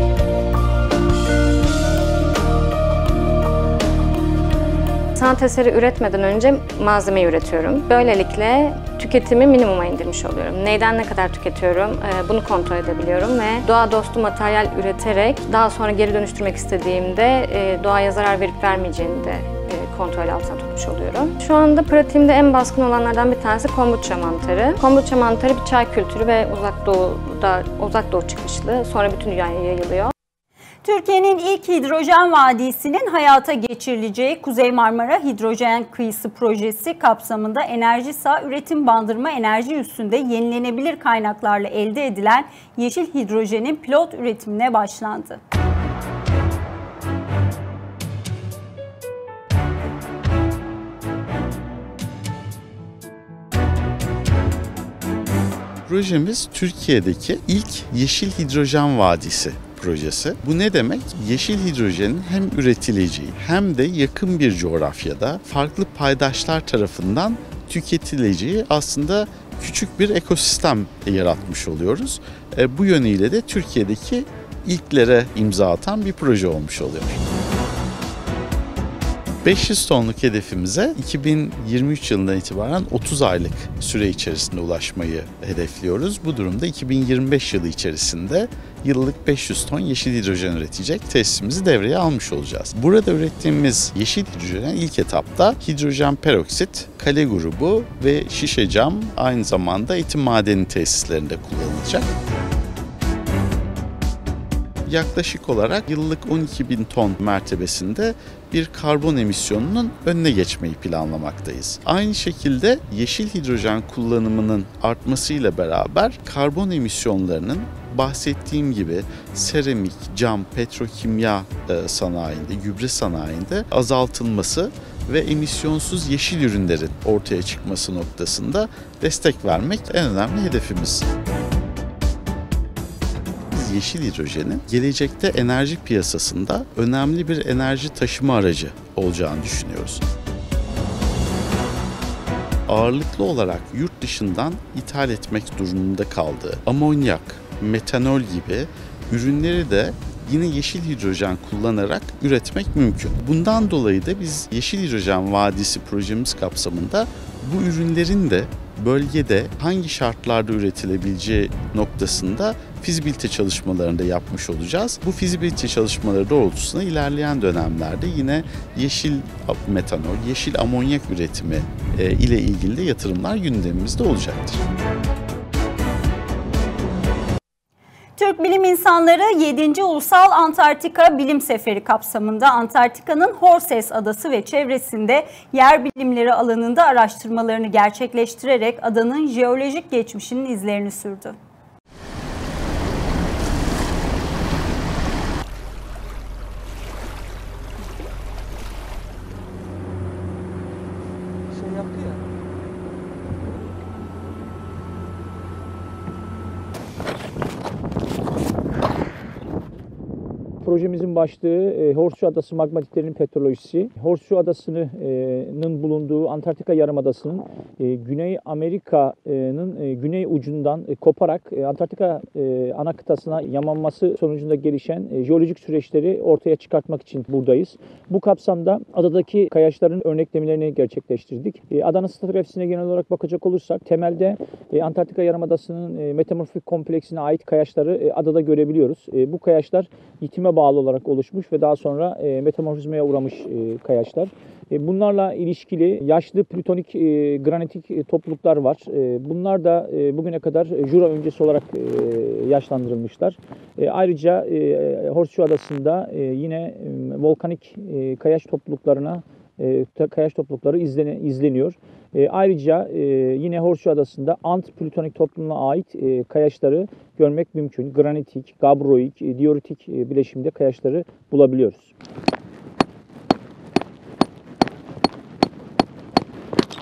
Sanat eseri üretmeden önce malzemeyi üretiyorum. Böylelikle tüketimi minimuma indirmiş oluyorum. Neyden ne kadar tüketiyorum bunu kontrol edebiliyorum ve doğa dostu materyal üreterek daha sonra geri dönüştürmek istediğimde doğaya zarar verip vermeyeceğini de kontrol altına tutmuş oluyorum. Şu anda pratiğimde en baskın olanlardan bir tanesi kombuça mantarı. Kombuça mantarı bir çay kültürü ve uzak doğu çıkışlı, sonra bütün dünyaya yayılıyor. Türkiye'nin ilk hidrojen vadisinin hayata geçirileceği Kuzey Marmara Hidrojen Kıyısı projesi kapsamında Enerjisa üretim bandırma enerji üstünde yenilenebilir kaynaklarla elde edilen yeşil hidrojenin pilot üretimine başlandı. Projemiz Türkiye'deki ilk yeşil hidrojen vadisi projesi. Bu ne demek? Yeşil hidrojenin hem üretileceği hem de yakın bir coğrafyada farklı paydaşlar tarafından tüketileceği aslında küçük bir ekosistem yaratmış oluyoruz. Bu yönüyle de Türkiye'deki ilklere imza atan bir proje olmuş oluyor. 500 tonluk hedefimize 2023 yılından itibaren 30 aylık süre içerisinde ulaşmayı hedefliyoruz. Bu durumda 2025 yılı içerisinde yıllık 500 ton yeşil hidrojen üretecek tesisimizi devreye almış olacağız. Burada ürettiğimiz yeşil hidrojen ilk etapta hidrojen peroksit, kale grubu ve şişe cam aynı zamanda etim madeni tesislerinde kullanılacak. Yaklaşık olarak yıllık 12.000 ton mertebesinde bir karbon emisyonunun önüne geçmeyi planlamaktayız. Aynı şekilde yeşil hidrojen kullanımının artmasıyla beraber karbon emisyonlarının bahsettiğim gibi seramik, cam, petrokimya sanayinde, gübre sanayinde azaltılması ve emisyonsuz yeşil ürünlerin ortaya çıkması noktasında destek vermek en önemli hedefimiz. Yeşil hidrojenin gelecekte enerji piyasasında önemli bir enerji taşıma aracı olacağını düşünüyoruz. Ağırlıklı olarak yurt dışından ithal etmek durumunda kaldığı amonyak, metanol gibi ürünleri de yine yeşil hidrojen kullanarak üretmek mümkün. Bundan dolayı da biz Yeşil Hidrojen Vadisi projemiz kapsamında bu ürünlerin de bölgede hangi şartlarda üretilebileceği noktasında fizibilite çalışmalarını da yapmış olacağız. Bu fizibilite çalışmaları doğrultusunda ilerleyen dönemlerde yine yeşil metanol, yeşil amonyak üretimi ile ilgili de yatırımlar gündemimizde olacaktır. Türk bilim insanları 7. Ulusal Antarktika Bilim Seferi kapsamında Antarktika'nın Horses Adası ve çevresinde yer bilimleri alanında araştırmalarını gerçekleştirerek adanın jeolojik geçmişinin izlerini sürdü. Projemizin başlığı Horseshoe Adası magmatiklerinin petrolojisi. Horseshoe Adası'nın bulunduğu Antarktika Yarımadası'nın Güney Amerika'nın güney ucundan koparak Antarktika ana kıtasına yamanması sonucunda gelişen jeolojik süreçleri ortaya çıkartmak için buradayız. Bu kapsamda adadaki kayaçların örneklemelerini gerçekleştirdik. Adanın stratigrafisine genel olarak bakacak olursak temelde Antarktika Yarımadası'nın metamorfik kompleksine ait kayaçları adada görebiliyoruz. Bu kayaçlar yitime bağlı olarak oluşmuş ve daha sonra metamorfizmaya uğramış kayaçlar. Bunlarla ilişkili yaşlı plütonik granitik topluluklar var. Bunlar da bugüne kadar Jura öncesi olarak yaşlandırılmışlar. Ayrıca Horseshoe Adası'nda yine volkanik kayaç toplulukları izleniyor. Ayrıca yine Horseshoe Adası'nda ant plütonik topluluğuna ait kayaçları görmek mümkün. Granitik, gabroik, dioritik bileşimde kayaçları bulabiliyoruz.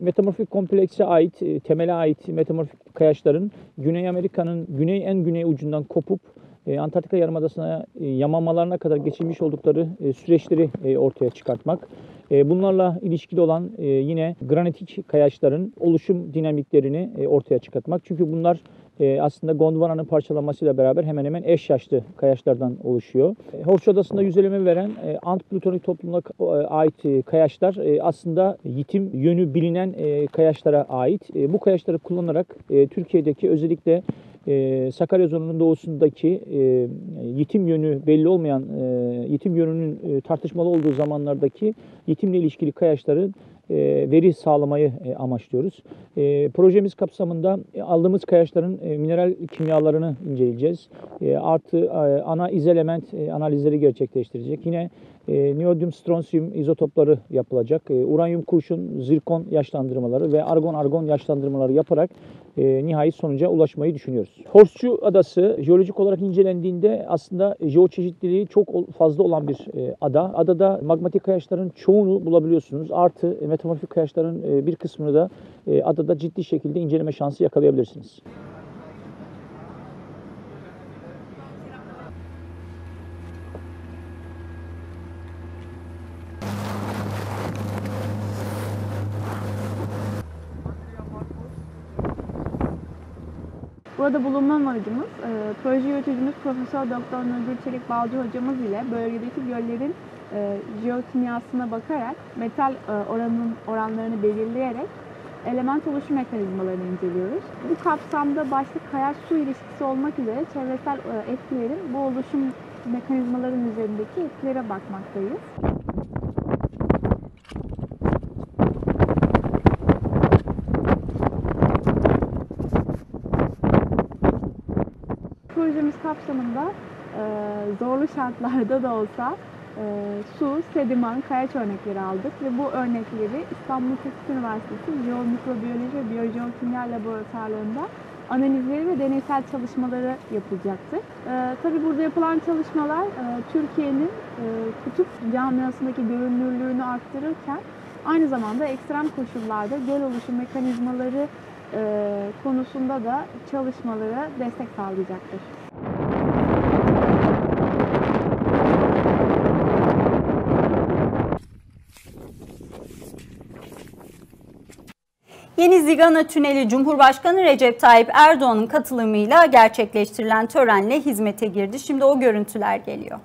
Metamorfik komplekse ait, temele ait metamorfik kayaçların Güney Amerika'nın en güney ucundan kopup Antarktika Yarımadası'na yamamalarına kadar geçirmiş oldukları süreçleri ortaya çıkartmak. Bunlarla ilişkili olan yine granitik kayaçların oluşum dinamiklerini ortaya çıkartmak. Çünkü bunlar aslında Gondwana'nın parçalanmasıyla beraber hemen hemen eş yaşlı kayaçlardan oluşuyor. Horseshoe Adası'nda yüzeleme veren Ant-Plutonik toplumuna ait kayaçlar aslında yitim yönü bilinen kayaçlara ait. Bu kayaçları kullanarak Türkiye'deki özellikle Sakarya zonunun doğusundaki yitim yönü belli olmayan, yitim yönünün tartışmalı olduğu zamanlardaki yitimle ilişkili kayaçların veri sağlamayı amaçlıyoruz. Projemiz kapsamında aldığımız kayaçların mineral kimyalarını inceleyeceğiz. Artı ana izelement analizleri gerçekleştirecek. Yine neodyum, stronsiyum izotopları yapılacak. Uranyum, kurşun, zirkon yaşlandırmaları ve argon yaşlandırmaları yaparak nihai sonuca ulaşmayı düşünüyoruz. Horseshoe Adası jeolojik olarak incelendiğinde aslında jeoçeşitliliği çok fazla olan bir ada. Adada magmatik kayaçların çoğunu bulabiliyorsunuz. Artı metamorfik kayaçların bir kısmını da adada ciddi şekilde inceleme şansı yakalayabilirsiniz. Burada bulunma amacımız, proje yöneticimiz Profesör Doktor Nurgül Çelik Balcı hocamız ile bölgedeki göllerin jeokimyasına bakarak metal oranlarını belirleyerek element oluşum mekanizmalarını inceliyoruz. Bu kapsamda başta kayaç-su ilişkisi olmak üzere çevresel etkilerin bu oluşum mekanizmaların üzerindeki etkilere bakmaktayız. Projemiz kapsamında zorlu şartlarda da olsa su, sediman, kayaç örnekleri aldık ve bu örnekleri İstanbul Teknik Üniversitesi Jeomikrobiyoloji ve Biyojeokimya Laboratuvarlarında analizleri ve deneysel çalışmaları yapılacaktır. Tabii burada yapılan çalışmalar Türkiye'nin kutup camiasındaki görünürlüğünü arttırırken aynı zamanda ekstrem koşullarda göl oluşum mekanizmaları konusunda da çalışmalara destek sağlayacaktır. Yeni Zigana Tüneli Cumhurbaşkanı Recep Tayyip Erdoğan'ın katılımıyla gerçekleştirilen törenle hizmete girdi. Şimdi o görüntüler geliyor.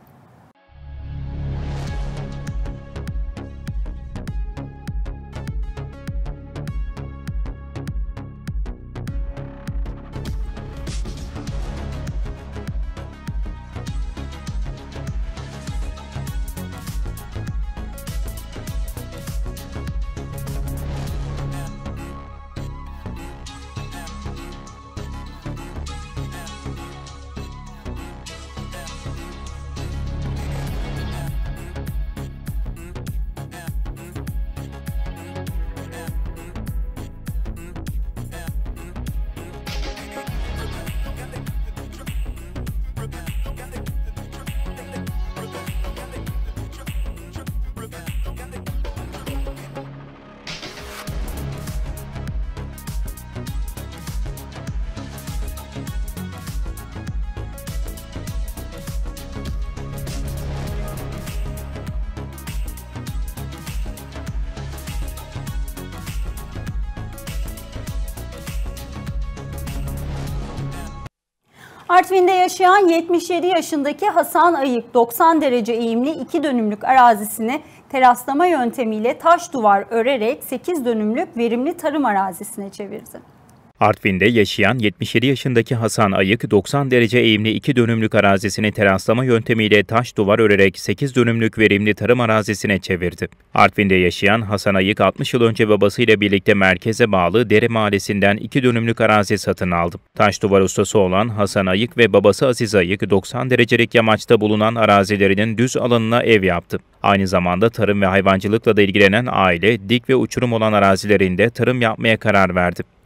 Artvin'de yaşayan 77 yaşındaki Hasan Ayık 90 derece eğimli 2 dönümlük arazisini teraslama yöntemiyle taş duvar örerek 8 dönümlük verimli tarım arazisine çevirdi. Artvin'de yaşayan 77 yaşındaki Hasan Ayık 90 derece eğimli 2 dönümlük arazisini teraslama yöntemiyle taş duvar örerek 8 dönümlük verimli tarım arazisine çevirdi. Artvin'de yaşayan Hasan Ayık 60 yıl önce babasıyla birlikte merkeze bağlı Dere Mahallesi'nden 2 dönümlük arazi satın aldı. Taş duvar ustası olan Hasan Ayık ve babası Aziz Ayık 90 derecelik yamaçta bulunan arazilerinin düz alanına ev yaptı. Aynı zamanda tarım ve hayvancılıkla da ilgilenen aile dik ve uçurum olan arazilerinde tarım yapmaya karar verdi.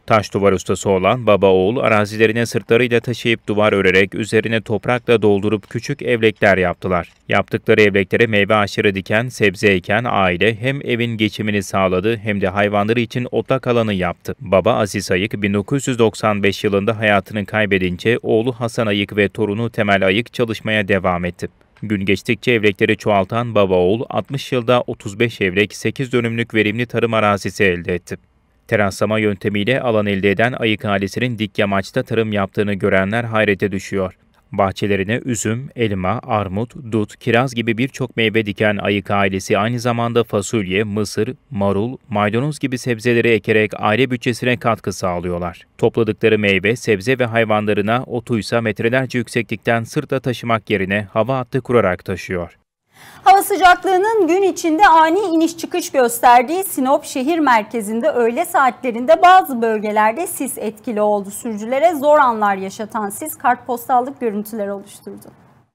Taş duvar ustası olan baba oğul arazilerine sırtlarıyla taşıyıp duvar örerek üzerine toprakla doldurup küçük evlekler yaptılar. Yaptıkları evleklere meyve ağaçları diken, sebze eken aile hem evin geçimini sağladı hem de hayvanları için otlak alanı yaptı. Baba Aziz Ayık 1995 yılında hayatını kaybedince oğlu Hasan Ayık ve torunu Temel Ayık çalışmaya devam etti. Gün geçtikçe evlekleri çoğaltan baba oğul 60 yılda 35 evlek 8 dönümlük verimli tarım arazisi elde etti. Teraslama yöntemiyle alan elde eden Ayık ailesinin dik yamaçta tarım yaptığını görenler hayrete düşüyor. Bahçelerine üzüm, elma, armut, dut, kiraz gibi birçok meyve diken Ayık ailesi aynı zamanda fasulye, mısır, marul, maydanoz gibi sebzeleri ekerek aile bütçesine katkı sağlıyorlar. Topladıkları meyve, sebze ve hayvanlarına otuysa metrelerce yükseklikten sırtla taşımak yerine hava hattı kurarak taşıyor. Hava sıcaklığının gün içinde ani iniş çıkış gösterdiği Sinop şehir merkezinde öğle saatlerinde bazı bölgelerde sis etkili oldu. Sürücülere zor anlar yaşatan sis kartpostallık görüntüler oluşturdu.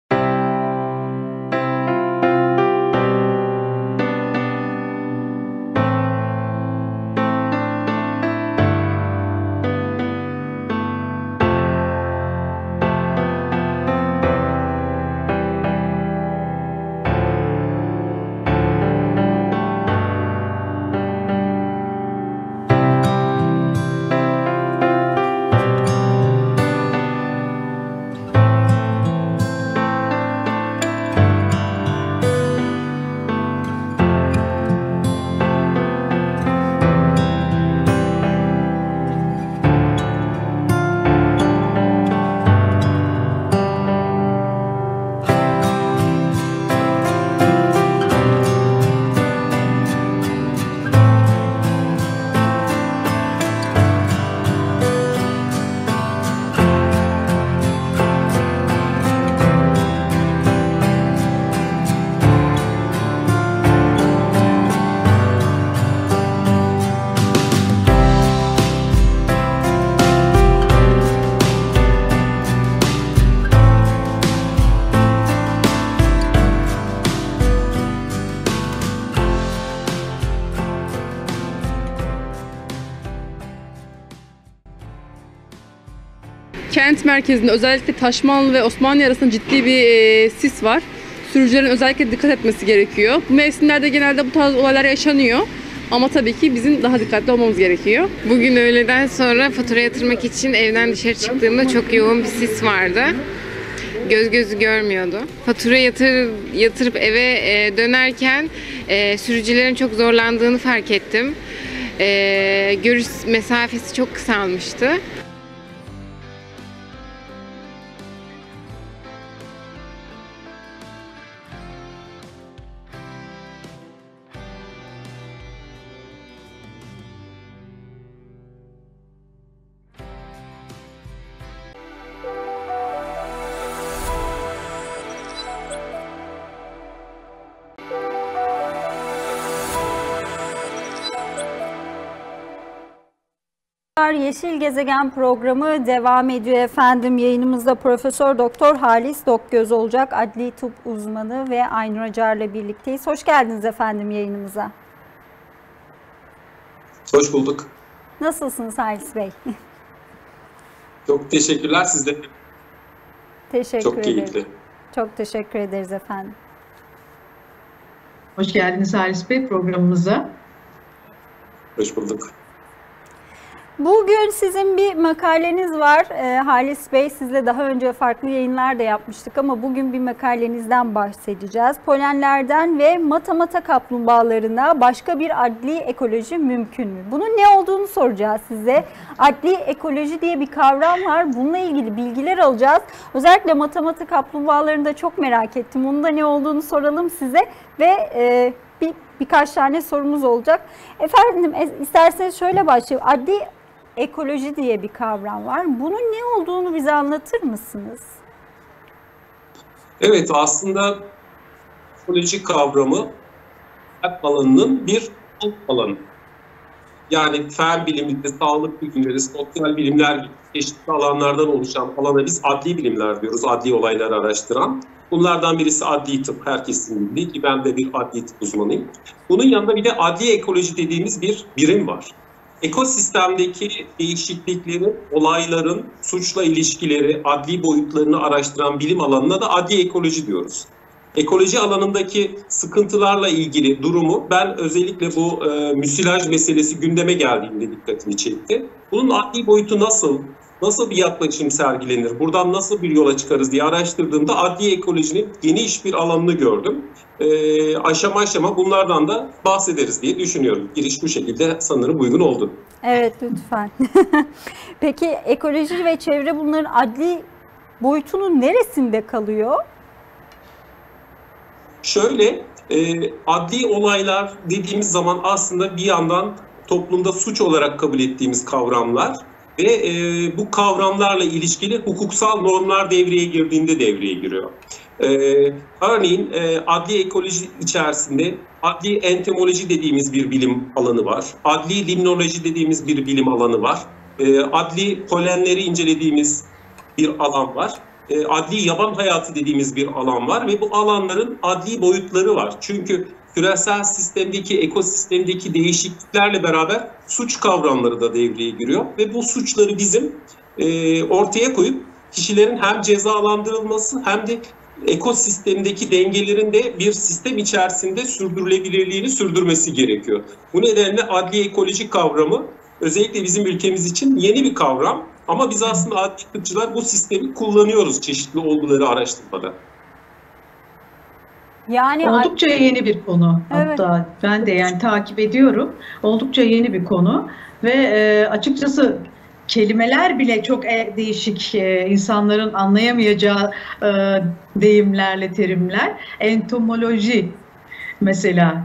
Kent merkezinde özellikle Taşmanlı ve Osmaniye arasında ciddi bir sis var. Sürücülerin özellikle dikkat etmesi gerekiyor. Bu mevsimlerde genelde bu tarz olaylar yaşanıyor. Ama tabii ki bizim daha dikkatli olmamız gerekiyor. Bugün öğleden sonra fatura yatırmak için evden dışarı çıktığımda çok yoğun bir sis vardı. Göz gözü görmüyordu. Fatura yatırıp eve dönerken sürücülerin çok zorlandığını fark ettim. Görüş mesafesi çok kısalmıştı. Yeşil Gezegen programı devam ediyor efendim. Yayınımızda Profesör Doktor Halis Dokgöz olacak, adli tıp uzmanı ve Aynur Acar'la birlikteyiz. Hoş geldiniz efendim yayınımıza. Hoş bulduk. Nasılsınız Halis Bey? Çok teşekkürler, siz de. Çok keyifli. Çok teşekkür ederiz efendim. Hoş geldiniz Halis Bey programımıza. Hoş bulduk. Bugün sizin bir makaleniz var Halis Bey. Sizle daha önce farklı yayınlar da yapmıştık ama bugün bir makalenizden bahsedeceğiz. Polenlerden ve mata kaplumbağalarına başka bir adli ekoloji mümkün mü? Bunun ne olduğunu soracağız size. Adli ekoloji diye bir kavram var. Bununla ilgili bilgiler alacağız. Özellikle mata kaplumbağalarını da çok merak ettim. Onun da ne olduğunu soralım size ve birkaç tane sorumuz olacak. Efendim isterseniz şöyle başlayalım. Adli ekoloji diye bir kavram var. Bunun ne olduğunu bize anlatır mısınız? Evet, aslında ekoloji kavramı alanının bir alt alanı. Yani fen biliminde, sağlık bilimleri, sosyal bilimler gibi çeşitli alanlardan oluşan alana biz adli bilimler diyoruz, adli olayları araştıran. Bunlardan birisi adli tıp, herkesin bildiği ki ben de bir adli tıp uzmanıyım. Bunun yanında bir de adli ekoloji dediğimiz bir birim var. ekosistemdeki değişiklikleri, olayların suçla ilişkileri, adli boyutlarını araştıran bilim alanına da adli ekoloji diyoruz. Ekoloji alanındaki sıkıntılarla ilgili durumu ben özellikle bu müsilaj meselesi gündeme geldiğinde dikkatimi çekti. Bunun adli boyutu nasıl bir yaklaşım sergilenir, buradan nasıl bir yola çıkarız diye araştırdığımda adli ekolojinin geniş bir alanını gördüm. Aşama aşama bunlardan da bahsederiz diye düşünüyorum. Giriş bu şekilde sanırım uygun oldu. Evet, lütfen. Peki ekoloji ve çevre bunların adli boyutunun neresinde kalıyor? Şöyle, adli olaylar dediğimiz zaman aslında bir yandan toplumda suç olarak kabul ettiğimiz kavramlar ve bu kavramlarla ilişkili hukuksal normlar devreye girdiğinde devreye giriyor. Örneğin adli ekoloji içerisinde adli entomoloji dediğimiz bir bilim alanı var. Adli limnoloji dediğimiz bir bilim alanı var. Adli polenleri incelediğimiz bir alan var. Adli yaban hayatı dediğimiz bir alan var ve bu alanların adli boyutları var. Çünkü küresel sistemdeki, ekosistemdeki değişikliklerle beraber suç kavramları da devreye giriyor ve bu suçları bizim ortaya koyup kişilerin hem cezalandırılması hem de ekosistemdeki dengelerin de bir sistem içerisinde sürdürülebilirliğini sürdürmesi gerekiyor. Bu nedenle adli ekoloji kavramı özellikle bizim ülkemiz için yeni bir kavram ama biz aslında adli tıpçılar bu sistemi kullanıyoruz çeşitli olguları araştırmada. Yani oldukça yeni bir konu. Evet. Hatta ben de yani takip ediyorum. Oldukça yeni bir konu ve açıkçası kelimeler bile çok değişik, insanların anlayamayacağı deyimlerle, terimler. Entomoloji mesela,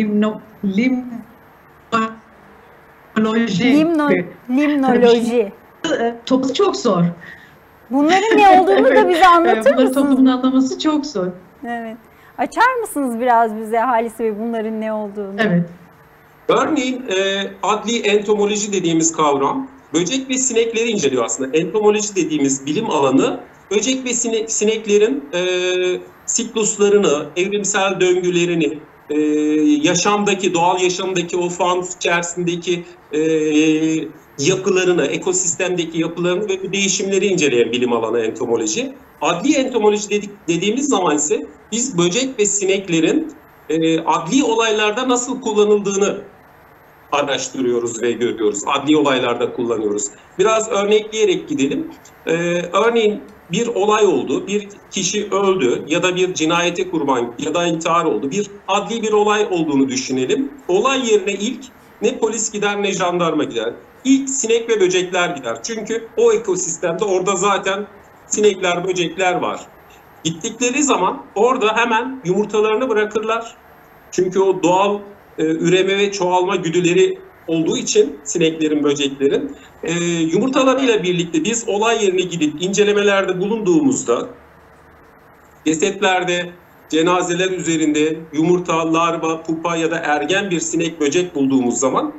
limnoloji. Topu çok zor. Bunların ne olduğunu da bize anlatır mısınız? Bunları toplumun anlaması çok zor. Evet. Açar mısınız biraz bize Halis Bey bunların ne olduğunu? Evet. Örneğin adli entomoloji dediğimiz kavram böcek ve sinekleri inceliyor aslında. Entomoloji dediğimiz bilim alanı böcek ve sineklerin sikluslarını, evrimsel döngülerini, doğal yaşamdaki o fanus içerisindeki yapılarını, ekosistemdeki yapılarını ve bu değişimleri inceleyen bilim alanı entomoloji. Adli entomoloji dediğimiz zaman ise biz böcek ve sineklerin adli olaylarda nasıl kullanıldığını araştırıyoruz ve görüyoruz. Adli olaylarda kullanıyoruz. Biraz örnekleyerek gidelim. Örneğin bir olay oldu, bir kişi öldü ya da bir cinayete kurban ya da intihar oldu. Bir adli bir olay olduğunu düşünelim. Olay yerine ilk ne polis gider ne jandarma gider. İlk sinek ve böcekler gider. Çünkü o ekosistemde orada zaten sinekler, böcekler var. Gittikleri zaman orada hemen yumurtalarını bırakırlar. Çünkü o doğal üreme ve çoğalma güdüleri olduğu için sineklerin, böceklerin yumurtalarıyla birlikte biz olay yerine gidip incelemelerde bulunduğumuzda cesetlerde, cenazeler üzerinde yumurta, larva, pupa ya da ergen bir sinek, böcek bulduğumuz zaman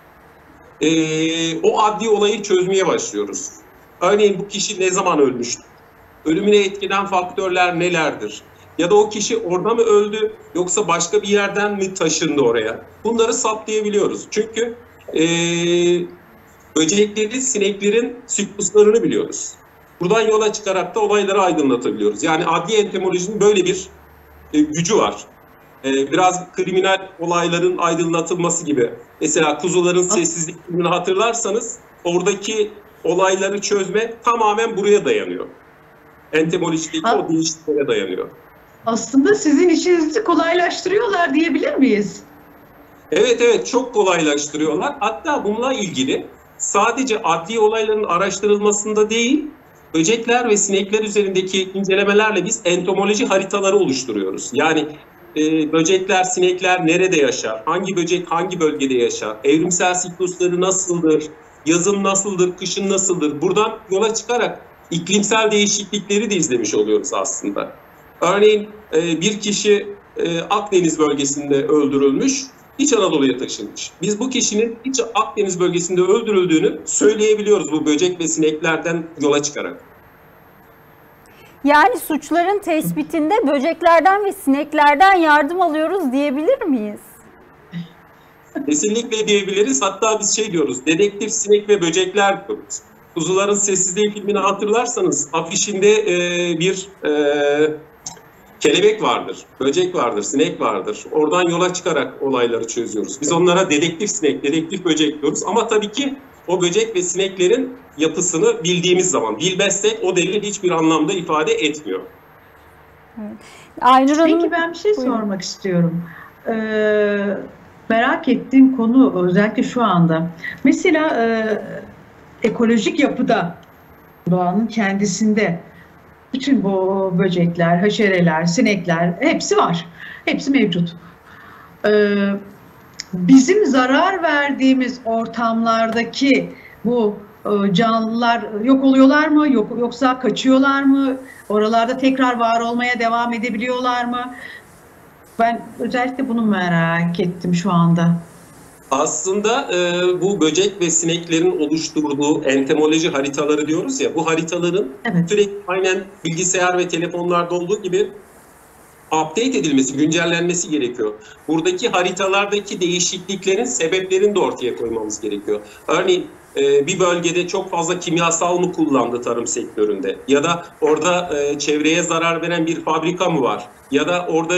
o adli olayı çözmeye başlıyoruz. Örneğin bu kişi ne zaman ölmüştür? Ölümüne etkilen faktörler nelerdir? Ya da o kişi orada mı öldü yoksa başka bir yerden mi taşındı oraya? Bunları saptayabiliyoruz. Çünkü böcekleri, sineklerin sikluslarını biliyoruz. Buradan yola çıkarak da olayları aydınlatabiliyoruz. Yani adli entomolojinin böyle bir gücü var. Biraz kriminal olayların aydınlatılması gibi. Mesela kuzuların sessizlik filmini hatırlarsanız oradaki olayları çözme tamamen buraya dayanıyor. Entomolojideki o değişikliklere dayanıyor. Aslında sizin işinizi kolaylaştırıyorlar diyebilir miyiz? Evet, çok kolaylaştırıyorlar. Hatta bununla ilgili sadece adli olayların araştırılmasında değil, böcekler ve sinekler üzerindeki incelemelerle biz entomoloji haritaları oluşturuyoruz. Yani böcekler, sinekler nerede yaşar? Hangi böcek hangi bölgede yaşar? Evrimsel siklusları nasıldır? Yazın nasıldır? Kışın nasıldır? Buradan yola çıkarak iklimsel değişiklikleri de izlemiş oluyoruz aslında. Örneğin bir kişi Akdeniz bölgesinde öldürülmüş, İç Anadolu'ya taşınmış. Biz bu kişinin İç Akdeniz bölgesinde öldürüldüğünü söyleyebiliyoruz bu böcek ve sineklerden yola çıkarak. Yani suçların tespitinde böceklerden ve sineklerden yardım alıyoruz diyebilir miyiz? Kesinlikle diyebiliriz. Hatta biz şey diyoruz, dedektif sinek ve böcekler diyoruz. Kuzuların Sessizliği filmini hatırlarsanız afişinde bir kelebek vardır, böcek vardır, sinek vardır. Oradan yola çıkarak olayları çözüyoruz. Biz onlara dedektif sinek, dedektif böcek diyoruz. Ama tabii ki o böcek ve sineklerin yapısını bildiğimiz zaman, bilmezsek o delil hiçbir anlamda ifade etmiyor. Evet. Peki ben bir şey sormak istiyorum. Merak ettiğim konu özellikle şu anda. Mesela ekolojik yapıda, doğanın kendisinde bütün bu böcekler, haşereler, sinekler hepsi var. Hepsi mevcut. Bizim zarar verdiğimiz ortamlardaki bu canlılar yok oluyorlar mı? Yoksa kaçıyorlar mı? Oralarda tekrar var olmaya devam edebiliyorlar mı? Ben özellikle bunu merak ettim şu anda. Aslında bu böcek ve sineklerin oluşturduğu entomoloji haritaları diyoruz ya, bu haritaların sürekli aynen bilgisayar ve telefonlarda olduğu gibi update edilmesi, güncellenmesi gerekiyor. Buradaki haritalardaki değişikliklerin sebeplerini de ortaya koymamız gerekiyor. Örneğin bir bölgede çok fazla kimyasal mı kullandı tarım sektöründe? Ya da orada çevreye zarar veren bir fabrika mı var? Ya da orada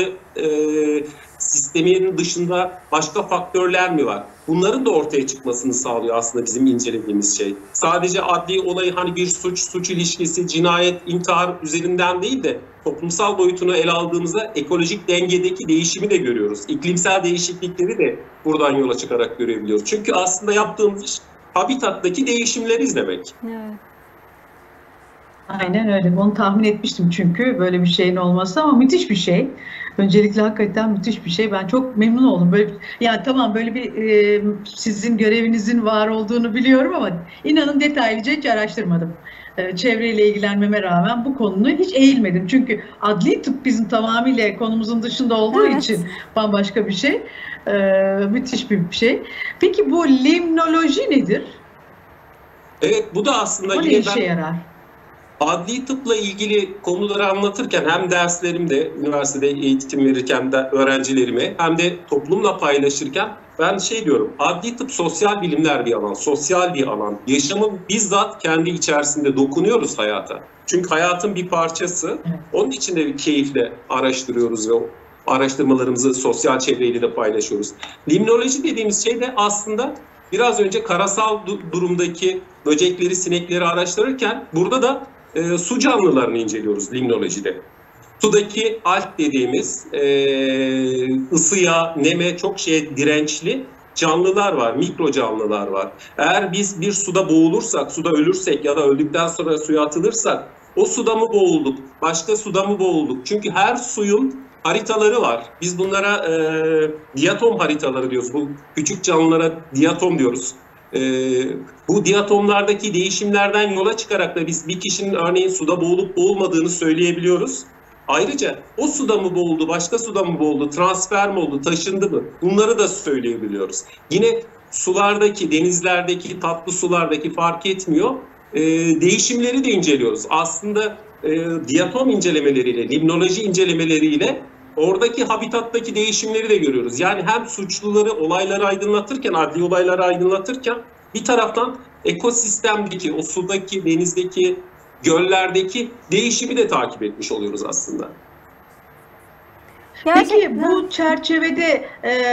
sistemin dışında başka faktörler mi var? Bunların da ortaya çıkmasını sağlıyor aslında bizim incelediğimiz şey. Sadece adli olayı hani bir suç ilişkisi, cinayet, intihar üzerinden değil de toplumsal boyutunu ele aldığımızda ekolojik dengedeki değişimi de görüyoruz. İklimsel değişiklikleri de buradan yola çıkarak görebiliyoruz. Çünkü aslında yaptığımız iş habitattaki değişimleri izlemek. Evet. Aynen öyle. Onu tahmin etmiştim çünkü böyle bir şeyin olması, ama müthiş bir şey. Öncelikle hakikaten müthiş bir şey. Ben çok memnun oldum. Böyle, yani tamam böyle bir sizin görevinizin var olduğunu biliyorum ama inanın detaylıca hiç araştırmadım. Çevreyle ilgilenmeme rağmen bu konuyu hiç eğilmedim. Çünkü adli tıp bizim tamamıyla konumuzun dışında olduğu için bambaşka bir şey. Müthiş bir şey. Peki bu limnoloji nedir? Evet, bu da aslında o ne işe yarar? Adli tıpla ilgili konuları anlatırken hem derslerimde, üniversitede eğitim verirken de öğrencilerime hem de toplumla paylaşırken ben şey diyorum, adli tıp sosyal bilimler bir alan, sosyal bir alan. Yaşamın bizzat kendi içerisinde dokunuyoruz hayata. Çünkü hayatın bir parçası. Onun için de bir keyifle araştırıyoruz ve araştırmalarımızı sosyal çevreyle de paylaşıyoruz. Limnoloji dediğimiz şey de aslında biraz önce karasal durumdaki böcekleri, sinekleri araştırırken burada da su canlılarını inceliyoruz limnolojide. Sudaki alg dediğimiz ısıya, neme çok dirençli canlılar var, mikro canlılar var. Eğer biz bir suda boğulursak, suda ölürsek ya da öldükten sonra suya atılırsak o suda mı boğulduk, başka suda mı boğulduk? Çünkü her suyun haritaları var. Biz bunlara diatom haritaları diyoruz. Bu küçük canlılara diatom diyoruz. Bu diatomlardaki değişimlerden yola çıkarak da biz bir kişinin örneğin suda boğulup boğulmadığını söyleyebiliyoruz. Ayrıca o suda mı boğuldu, başka suda mı boğuldu, transfer mi oldu, taşındı mı? Bunları da söyleyebiliyoruz. Yine sulardaki, denizlerdeki, tatlı sulardaki fark etmiyor. Değişimleri de inceliyoruz. Aslında diatom incelemeleriyle, limnoloji incelemeleriyle oradaki habitattaki değişimleri de görüyoruz. Yani hem suçluları, olayları aydınlatırken, adli olayları aydınlatırken bir taraftan ekosistemdeki, o sudaki, denizdeki, göllerdeki değişimi de takip etmiş oluyoruz aslında. Peki bu çerçevede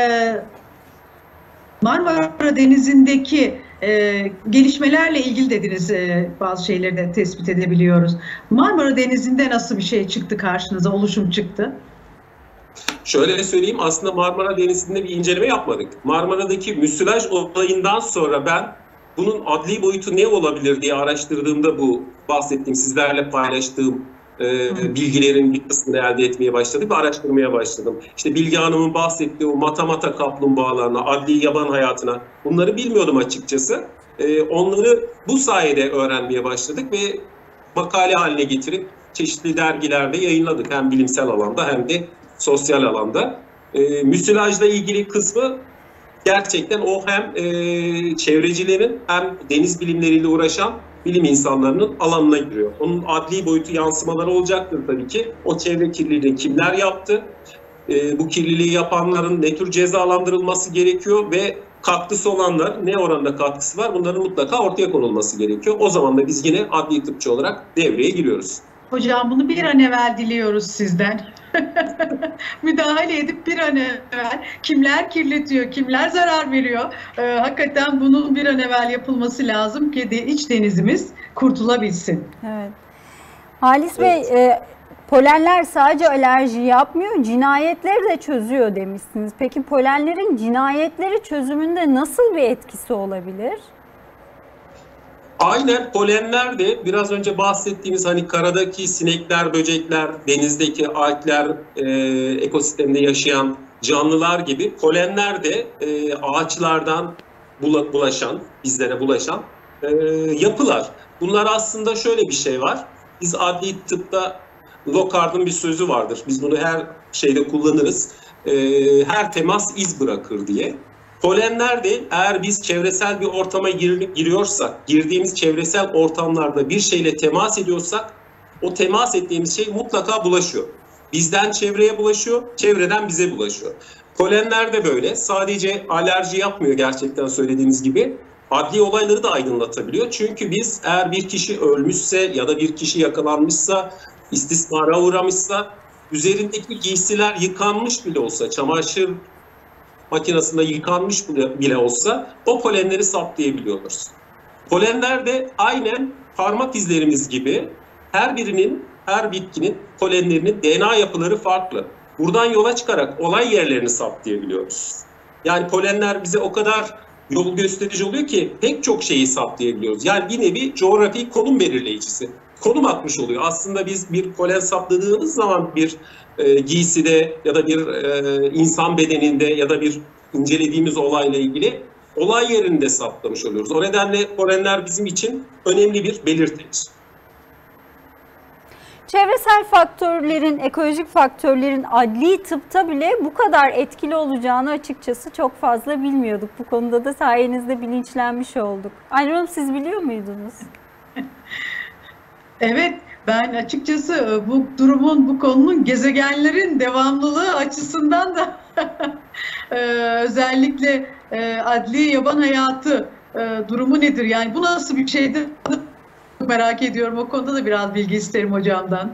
Marmara Denizi'ndeki gelişmelerle ilgili dediniz, bazı şeyleri de tespit edebiliyoruz. Marmara Denizi'nde nasıl bir şey çıktı karşınıza, oluşum çıktı? Şöyle söyleyeyim, aslında Marmara Denizi'nde bir inceleme yapmadık. Marmara'daki müsilaj olayından sonra ben bunun adli boyutu ne olabilir diye araştırdığımda bu bahsettiğim, sizlerle paylaştığım bilgilerin bir kısmını elde etmeye başladık ve araştırmaya başladım. İşte Bilge Hanım'ın bahsettiği o mata kaplumbağalarına, adli yaban hayatına, bunları bilmiyordum açıkçası. Onları bu sayede öğrenmeye başladık ve makale haline getirip çeşitli dergilerde yayınladık. Hem bilimsel alanda hem de sosyal alanda. Müsilajla ilgili kısmı gerçekten o hem çevrecilerin hem deniz bilimleriyle uğraşan bilim insanlarının alanına giriyor. Onun adli boyutu yansımaları olacaktır tabii ki. O çevre kirliliğini kimler yaptı? bu kirliliği yapanların ne tür cezalandırılması gerekiyor ve katkısı olanlar ne oranda katkısı var, bunların mutlaka ortaya konulması gerekiyor. O zaman da biz yine adli tıpçı olarak devreye giriyoruz. Hocam bunu bir an evvel diliyoruz sizden. Müdahale edip bir an evvel kimler kirletiyor, kimler zarar veriyor. Hakikaten bunun bir an evvel yapılması lazım ki iç denizimiz kurtulabilsin. Evet. Halis Bey, polenler sadece alerji yapmıyor, cinayetleri de çözüyor demişsiniz. Peki polenlerin cinayetleri çözümünde nasıl bir etkisi olabilir? Aynen, polenler de biraz önce bahsettiğimiz hani karadaki sinekler, böcekler, denizdeki algler, ekosistemde yaşayan canlılar gibi polenler de ağaçlardan bulaşan, bizlere bulaşan yapılar. Bunlar aslında şöyle bir şey var. Biz adli tıpta Locard'ın bir sözü vardır. Biz bunu her şeyde kullanırız. Her temas iz bırakır diye. Polenler de eğer biz çevresel bir ortama giriyorsak, girdiğimiz çevresel ortamlarda bir şeyle temas ediyorsak, o temas ettiğimiz şey mutlaka bulaşıyor. Bizden çevreye bulaşıyor, çevreden bize bulaşıyor. Polenler de böyle. Sadece alerji yapmıyor gerçekten söylediğiniz gibi. Adli olayları da aydınlatabiliyor. Çünkü biz eğer bir kişi ölmüşse ya da bir kişi yakalanmışsa, istismara uğramışsa, üzerindeki giysiler yıkanmış bile olsa, çamaşır makinesinde yıkanmış bile olsa o polenleri saptayabiliyoruz. Polenler de aynen parmak izlerimiz gibi her bitkinin polenlerinin DNA yapıları farklı. Buradan yola çıkarak olay yerlerini saptayabiliyoruz. Yani polenler bize o kadar yol gösterici oluyor ki pek çok şeyi saptayabiliyoruz. Yani bir nevi coğrafi konum belirleyicisi. Konum atmış oluyor. Aslında biz bir polen saptadığımız zaman bir giyside ya da bir insan bedeninde ya da bir incelediğimiz olayla ilgili olay yerinde saptamış oluyoruz. O nedenle polenler bizim için önemli bir belirteç. Çevresel faktörlerin, ekolojik faktörlerin adli tıpta bile bu kadar etkili olacağını açıkçası çok fazla bilmiyorduk. Bu konuda da sayenizde bilinçlenmiş olduk. Aynur Hanım, siz biliyor muydunuz? Evet, ben açıkçası bu konunun gezegenlerin devamlılığı açısından da özellikle adli yaban hayatı durumu nedir? Yani bu nasıl bir şeydir? Merak ediyorum. O konuda da biraz bilgi isterim hocamdan.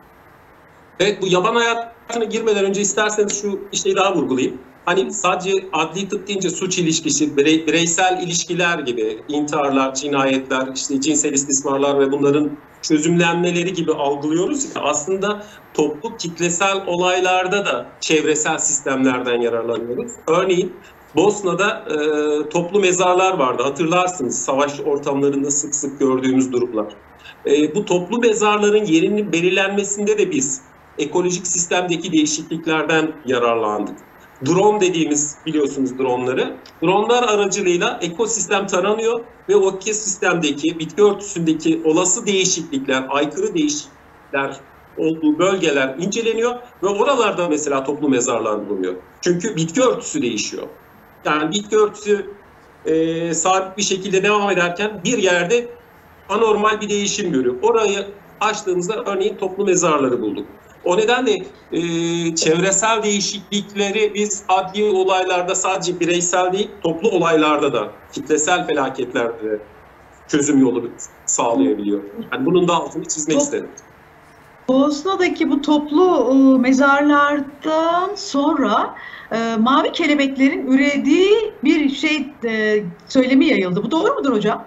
Evet, bu yaban hayatına girmeden önce isterseniz şu şeyi daha vurgulayayım. Hani sadece adli tıp deyince suç ilişkisi, bireysel ilişkiler gibi intiharlar, cinayetler, işte cinsel istismarlar ve bunların çözümlenmeleri gibi algılıyoruz. Aslında toplu kitlesel olaylarda da çevresel sistemlerden yararlanıyoruz. Örneğin Bosna'da toplu mezarlar vardı. Hatırlarsınız, savaş ortamlarında sık sık gördüğümüz durumlar. Bu toplu mezarların yerinin belirlenmesinde de biz ekolojik sistemdeki değişikliklerden yararlandık. Drone dediğimiz, biliyorsunuz dronları. Dronlar aracılığıyla ekosistem taranıyor ve o ekosistemdeki, bitki örtüsündeki olası değişiklikler, aykırı değişiklikler olduğu bölgeler inceleniyor ve oralarda mesela toplu mezarlar bulunuyor. Çünkü bitki örtüsü değişiyor. Yani bitki örtüsü sabit bir şekilde devam ederken bir yerde anormal bir değişim görüyor. Orayı açtığımızda örneğin toplu mezarları bulduk. O nedenle çevresel değişiklikleri biz adli olaylarda sadece bireysel değil, toplu olaylarda da, kitlesel felaketlerde de çözüm yolu sağlayabiliyor. Yani bunun da altını çizmek istedim. Bosna'daki bu toplu mezarlardan sonra mavi kelebeklerin ürediği bir söylemi yayıldı. Bu doğru mudur hocam?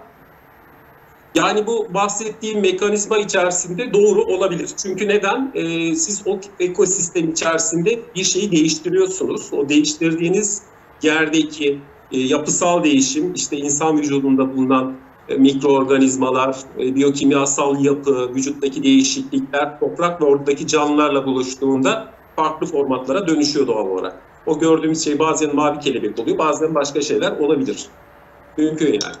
Yani bu bahsettiğim mekanizma içerisinde doğru olabilir. Çünkü neden? Siz o ekosistem içerisinde bir şeyi değiştiriyorsunuz. O değiştirdiğiniz yerdeki yapısal değişim, işte insan vücudunda bulunan mikroorganizmalar, biyokimyasal yapı, vücuttaki değişiklikler, toprak ve oradaki canlılarla buluştuğunda farklı formatlara dönüşüyor doğal olarak. O gördüğümüz şey bazen mavi kelebek oluyor, bazen başka şeyler olabilir. Mümkün yani.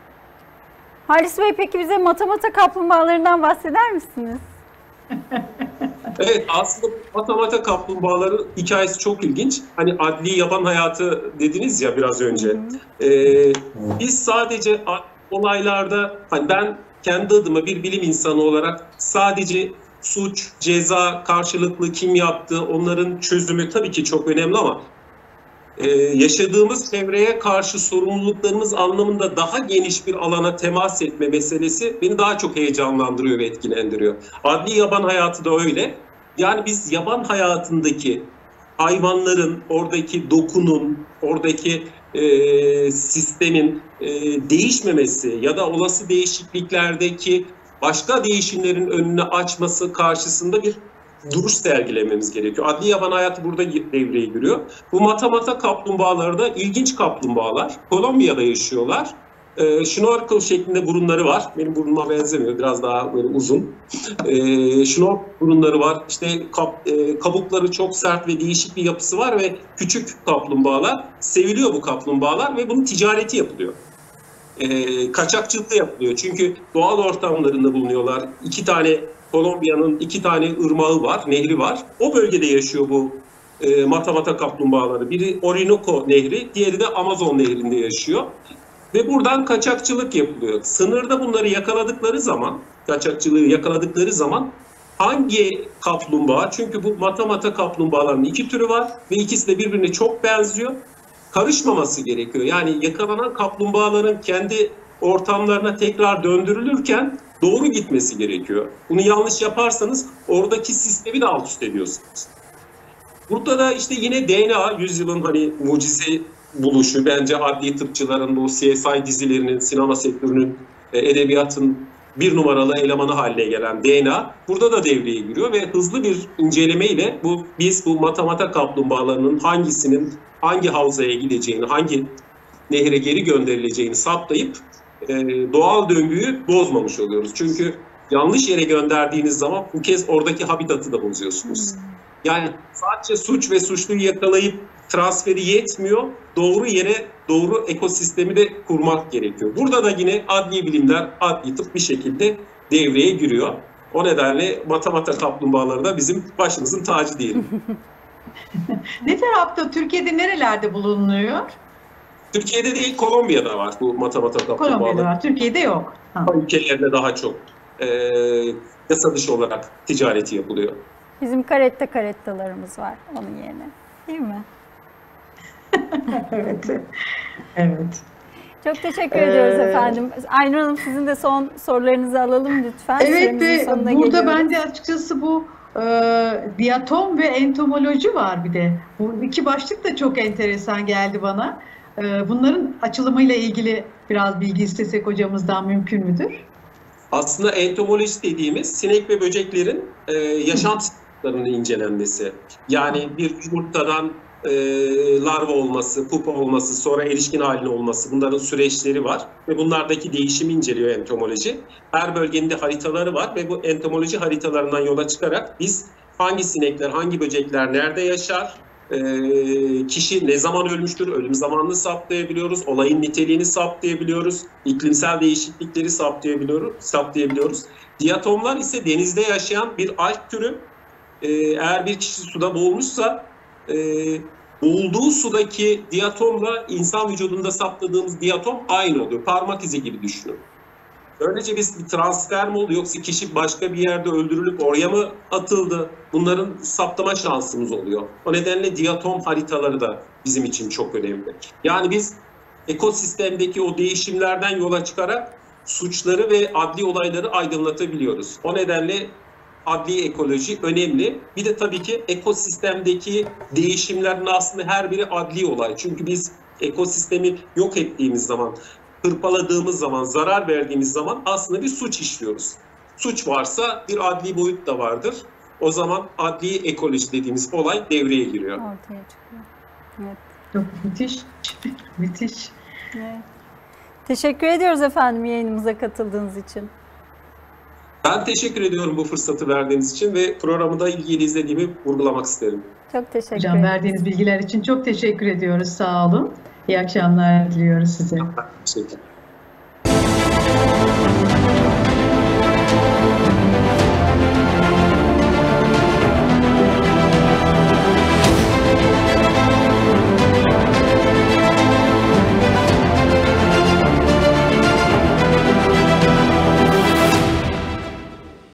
Halis Bey, peki bize Matamata kaplumbağalarından bahseder misiniz? Evet, aslında Matamata kaplumbağaları hikayesi çok ilginç. Hani adli yaban hayatı dediniz ya biraz önce. Biz sadece olaylarda, hani ben kendi adıma bir bilim insanı olarak sadece suç, ceza karşılıklı kim yaptı, onların çözümü tabii ki çok önemli ama yaşadığımız çevreye karşı sorumluluklarımız anlamında daha geniş bir alana temas etme meselesi beni daha çok heyecanlandırıyor ve etkilendiriyor. Adli yaban hayatı da öyle. Yani biz yaban hayatındaki hayvanların, oradaki dokunun, oradaki sistemin değişmemesi ya da olası değişikliklerdeki başka değişimlerin önünü açması karşısında bir duruş sergilememiz gerekiyor. Adli yaban hayatı burada devreye giriyor. Bu mata kaplumbağaları da ilginç kaplumbağalar. Kolombiya'da yaşıyorlar. Şnorkel şeklinde burunları var. Benim burnuma benzemiyor. Biraz daha böyle uzun. Şnorkel burunları var. İşte kabukları çok sert ve değişik bir yapısı var ve küçük kaplumbağalar. Seviliyor bu kaplumbağalar ve bunun ticareti yapılıyor. Kaçakçılık yapılıyor. Çünkü doğal ortamlarında bulunuyorlar. Kolombiya'nın 2 tane ırmağı var, nehri var. O bölgede yaşıyor bu mata kaplumbağaları. Biri Orinoco Nehri, diğeri de Amazon Nehri'nde yaşıyor. Ve buradan kaçakçılık yapılıyor. Sınırda bunları kaçakçılığı yakaladıkları zaman hangi kaplumbağa, çünkü bu mata kaplumbağaların 2 türü var ve ikisi de birbirine çok benziyor. Karışmaması gerekiyor. Yani yakalanan kaplumbağaların kendi ortamlarına tekrar döndürülürken doğru gitmesi gerekiyor. Bunu yanlış yaparsanız oradaki sistemi de alt üst ediyorsunuz. Burada da işte yine DNA, yüzyılın hani mucize buluşu, bence adli tıpçıların, bu CSI dizilerinin, sinema sektörünün, edebiyatın bir numaralı elemanı haline gelen DNA burada da devreye giriyor ve hızlı bir incelemeyle biz bu mata kaplumbağalarının hangisinin hangi havzaya gideceğini, hangi nehre geri gönderileceğini saptayıp doğal döngüyü bozmamış oluyoruz. Çünkü yanlış yere gönderdiğiniz zaman bu kez oradaki habitatı da bozuyorsunuz. Yani sadece suç ve suçluyu yakalayıp transferi yetmiyor. Doğru yere, doğru ekosistemi de kurmak gerekiyor. Burada da yine adli bilimler, adli tıp bir şekilde devreye giriyor. O nedenle mata kaplumbağaları da bizim başımızın tacı diyelim. Ne tarafta, Türkiye'de nerelerde bulunuyor? Türkiye'de değil, Kolombiya'da var bu mata kaplumbağaları. Kolombiya'da var, Türkiye'de yok. Ülkelerinde daha çok yasa dışı olarak ticareti yapılıyor. Bizim karettalarımız var onun yerine. Değil mi? Evet. Çok teşekkür ediyoruz efendim. Aynur Hanım, sizin de son sorularınızı alalım lütfen. Evet, burada bence açıkçası bu diatom ve entomoloji var bir de. Bu 2 başlık da çok enteresan geldi bana. Bunların açılımıyla ilgili biraz bilgi istesek hocamızdan mümkün müdür? Aslında entomoloji dediğimiz sinek ve böceklerin yaşam sıkıntılarının incelenmesi. Yani bir yumurtadan larva olması, pupa olması, sonra erişkin haline olması, bunların süreçleri var ve bunlardaki değişimi inceliyor entomoloji. Her bölgenin de haritaları var ve bu entomoloji haritalarından yola çıkarak biz hangi sinekler, hangi böcekler nerede yaşar, kişi ne zaman ölmüştür, ölüm zamanını saptayabiliyoruz, olayın niteliğini saptayabiliyoruz, iklimsel değişiklikleri saptayabiliyoruz. Diatomlar ise denizde yaşayan bir alg türü. Eğer bir kişi suda boğulmuşsa boğulduğu sudaki diatomla insan vücudunda saptadığımız diatom aynı oluyor. Parmak izi gibi düşünün. Böylece bir transfer mi oldu, yoksa kişi başka bir yerde öldürülüp oraya mı atıldı? Bunların saptama şansımız oluyor. O nedenle diatom haritaları da bizim için çok önemli. Yani biz ekosistemdeki o değişimlerden yola çıkarak suçları ve adli olayları aydınlatabiliyoruz. O nedenle adli ekoloji önemli. Bir de tabii ki ekosistemdeki değişimlerin aslında her biri adli olay. Çünkü biz ekosistemi yok ettiğimiz zaman, hırpaladığımız zaman, zarar verdiğimiz zaman aslında bir suç işliyoruz. Suç varsa bir adli boyut da vardır. O zaman adli ekoloji dediğimiz olay devreye giriyor. Ortaya çıkıyor. Evet. Çok müthiş. Evet. Teşekkür ediyoruz efendim yayınımıza katıldığınız için. Ben teşekkür ediyorum bu fırsatı verdiğiniz için ve programı da ilgili izlediğimi vurgulamak isterim. Çok teşekkür ederim. Hocam, verdiğiniz bilgiler için çok teşekkür ediyoruz. Sağ olun. İyi akşamlar diliyoruz size. Teşekkür ederim.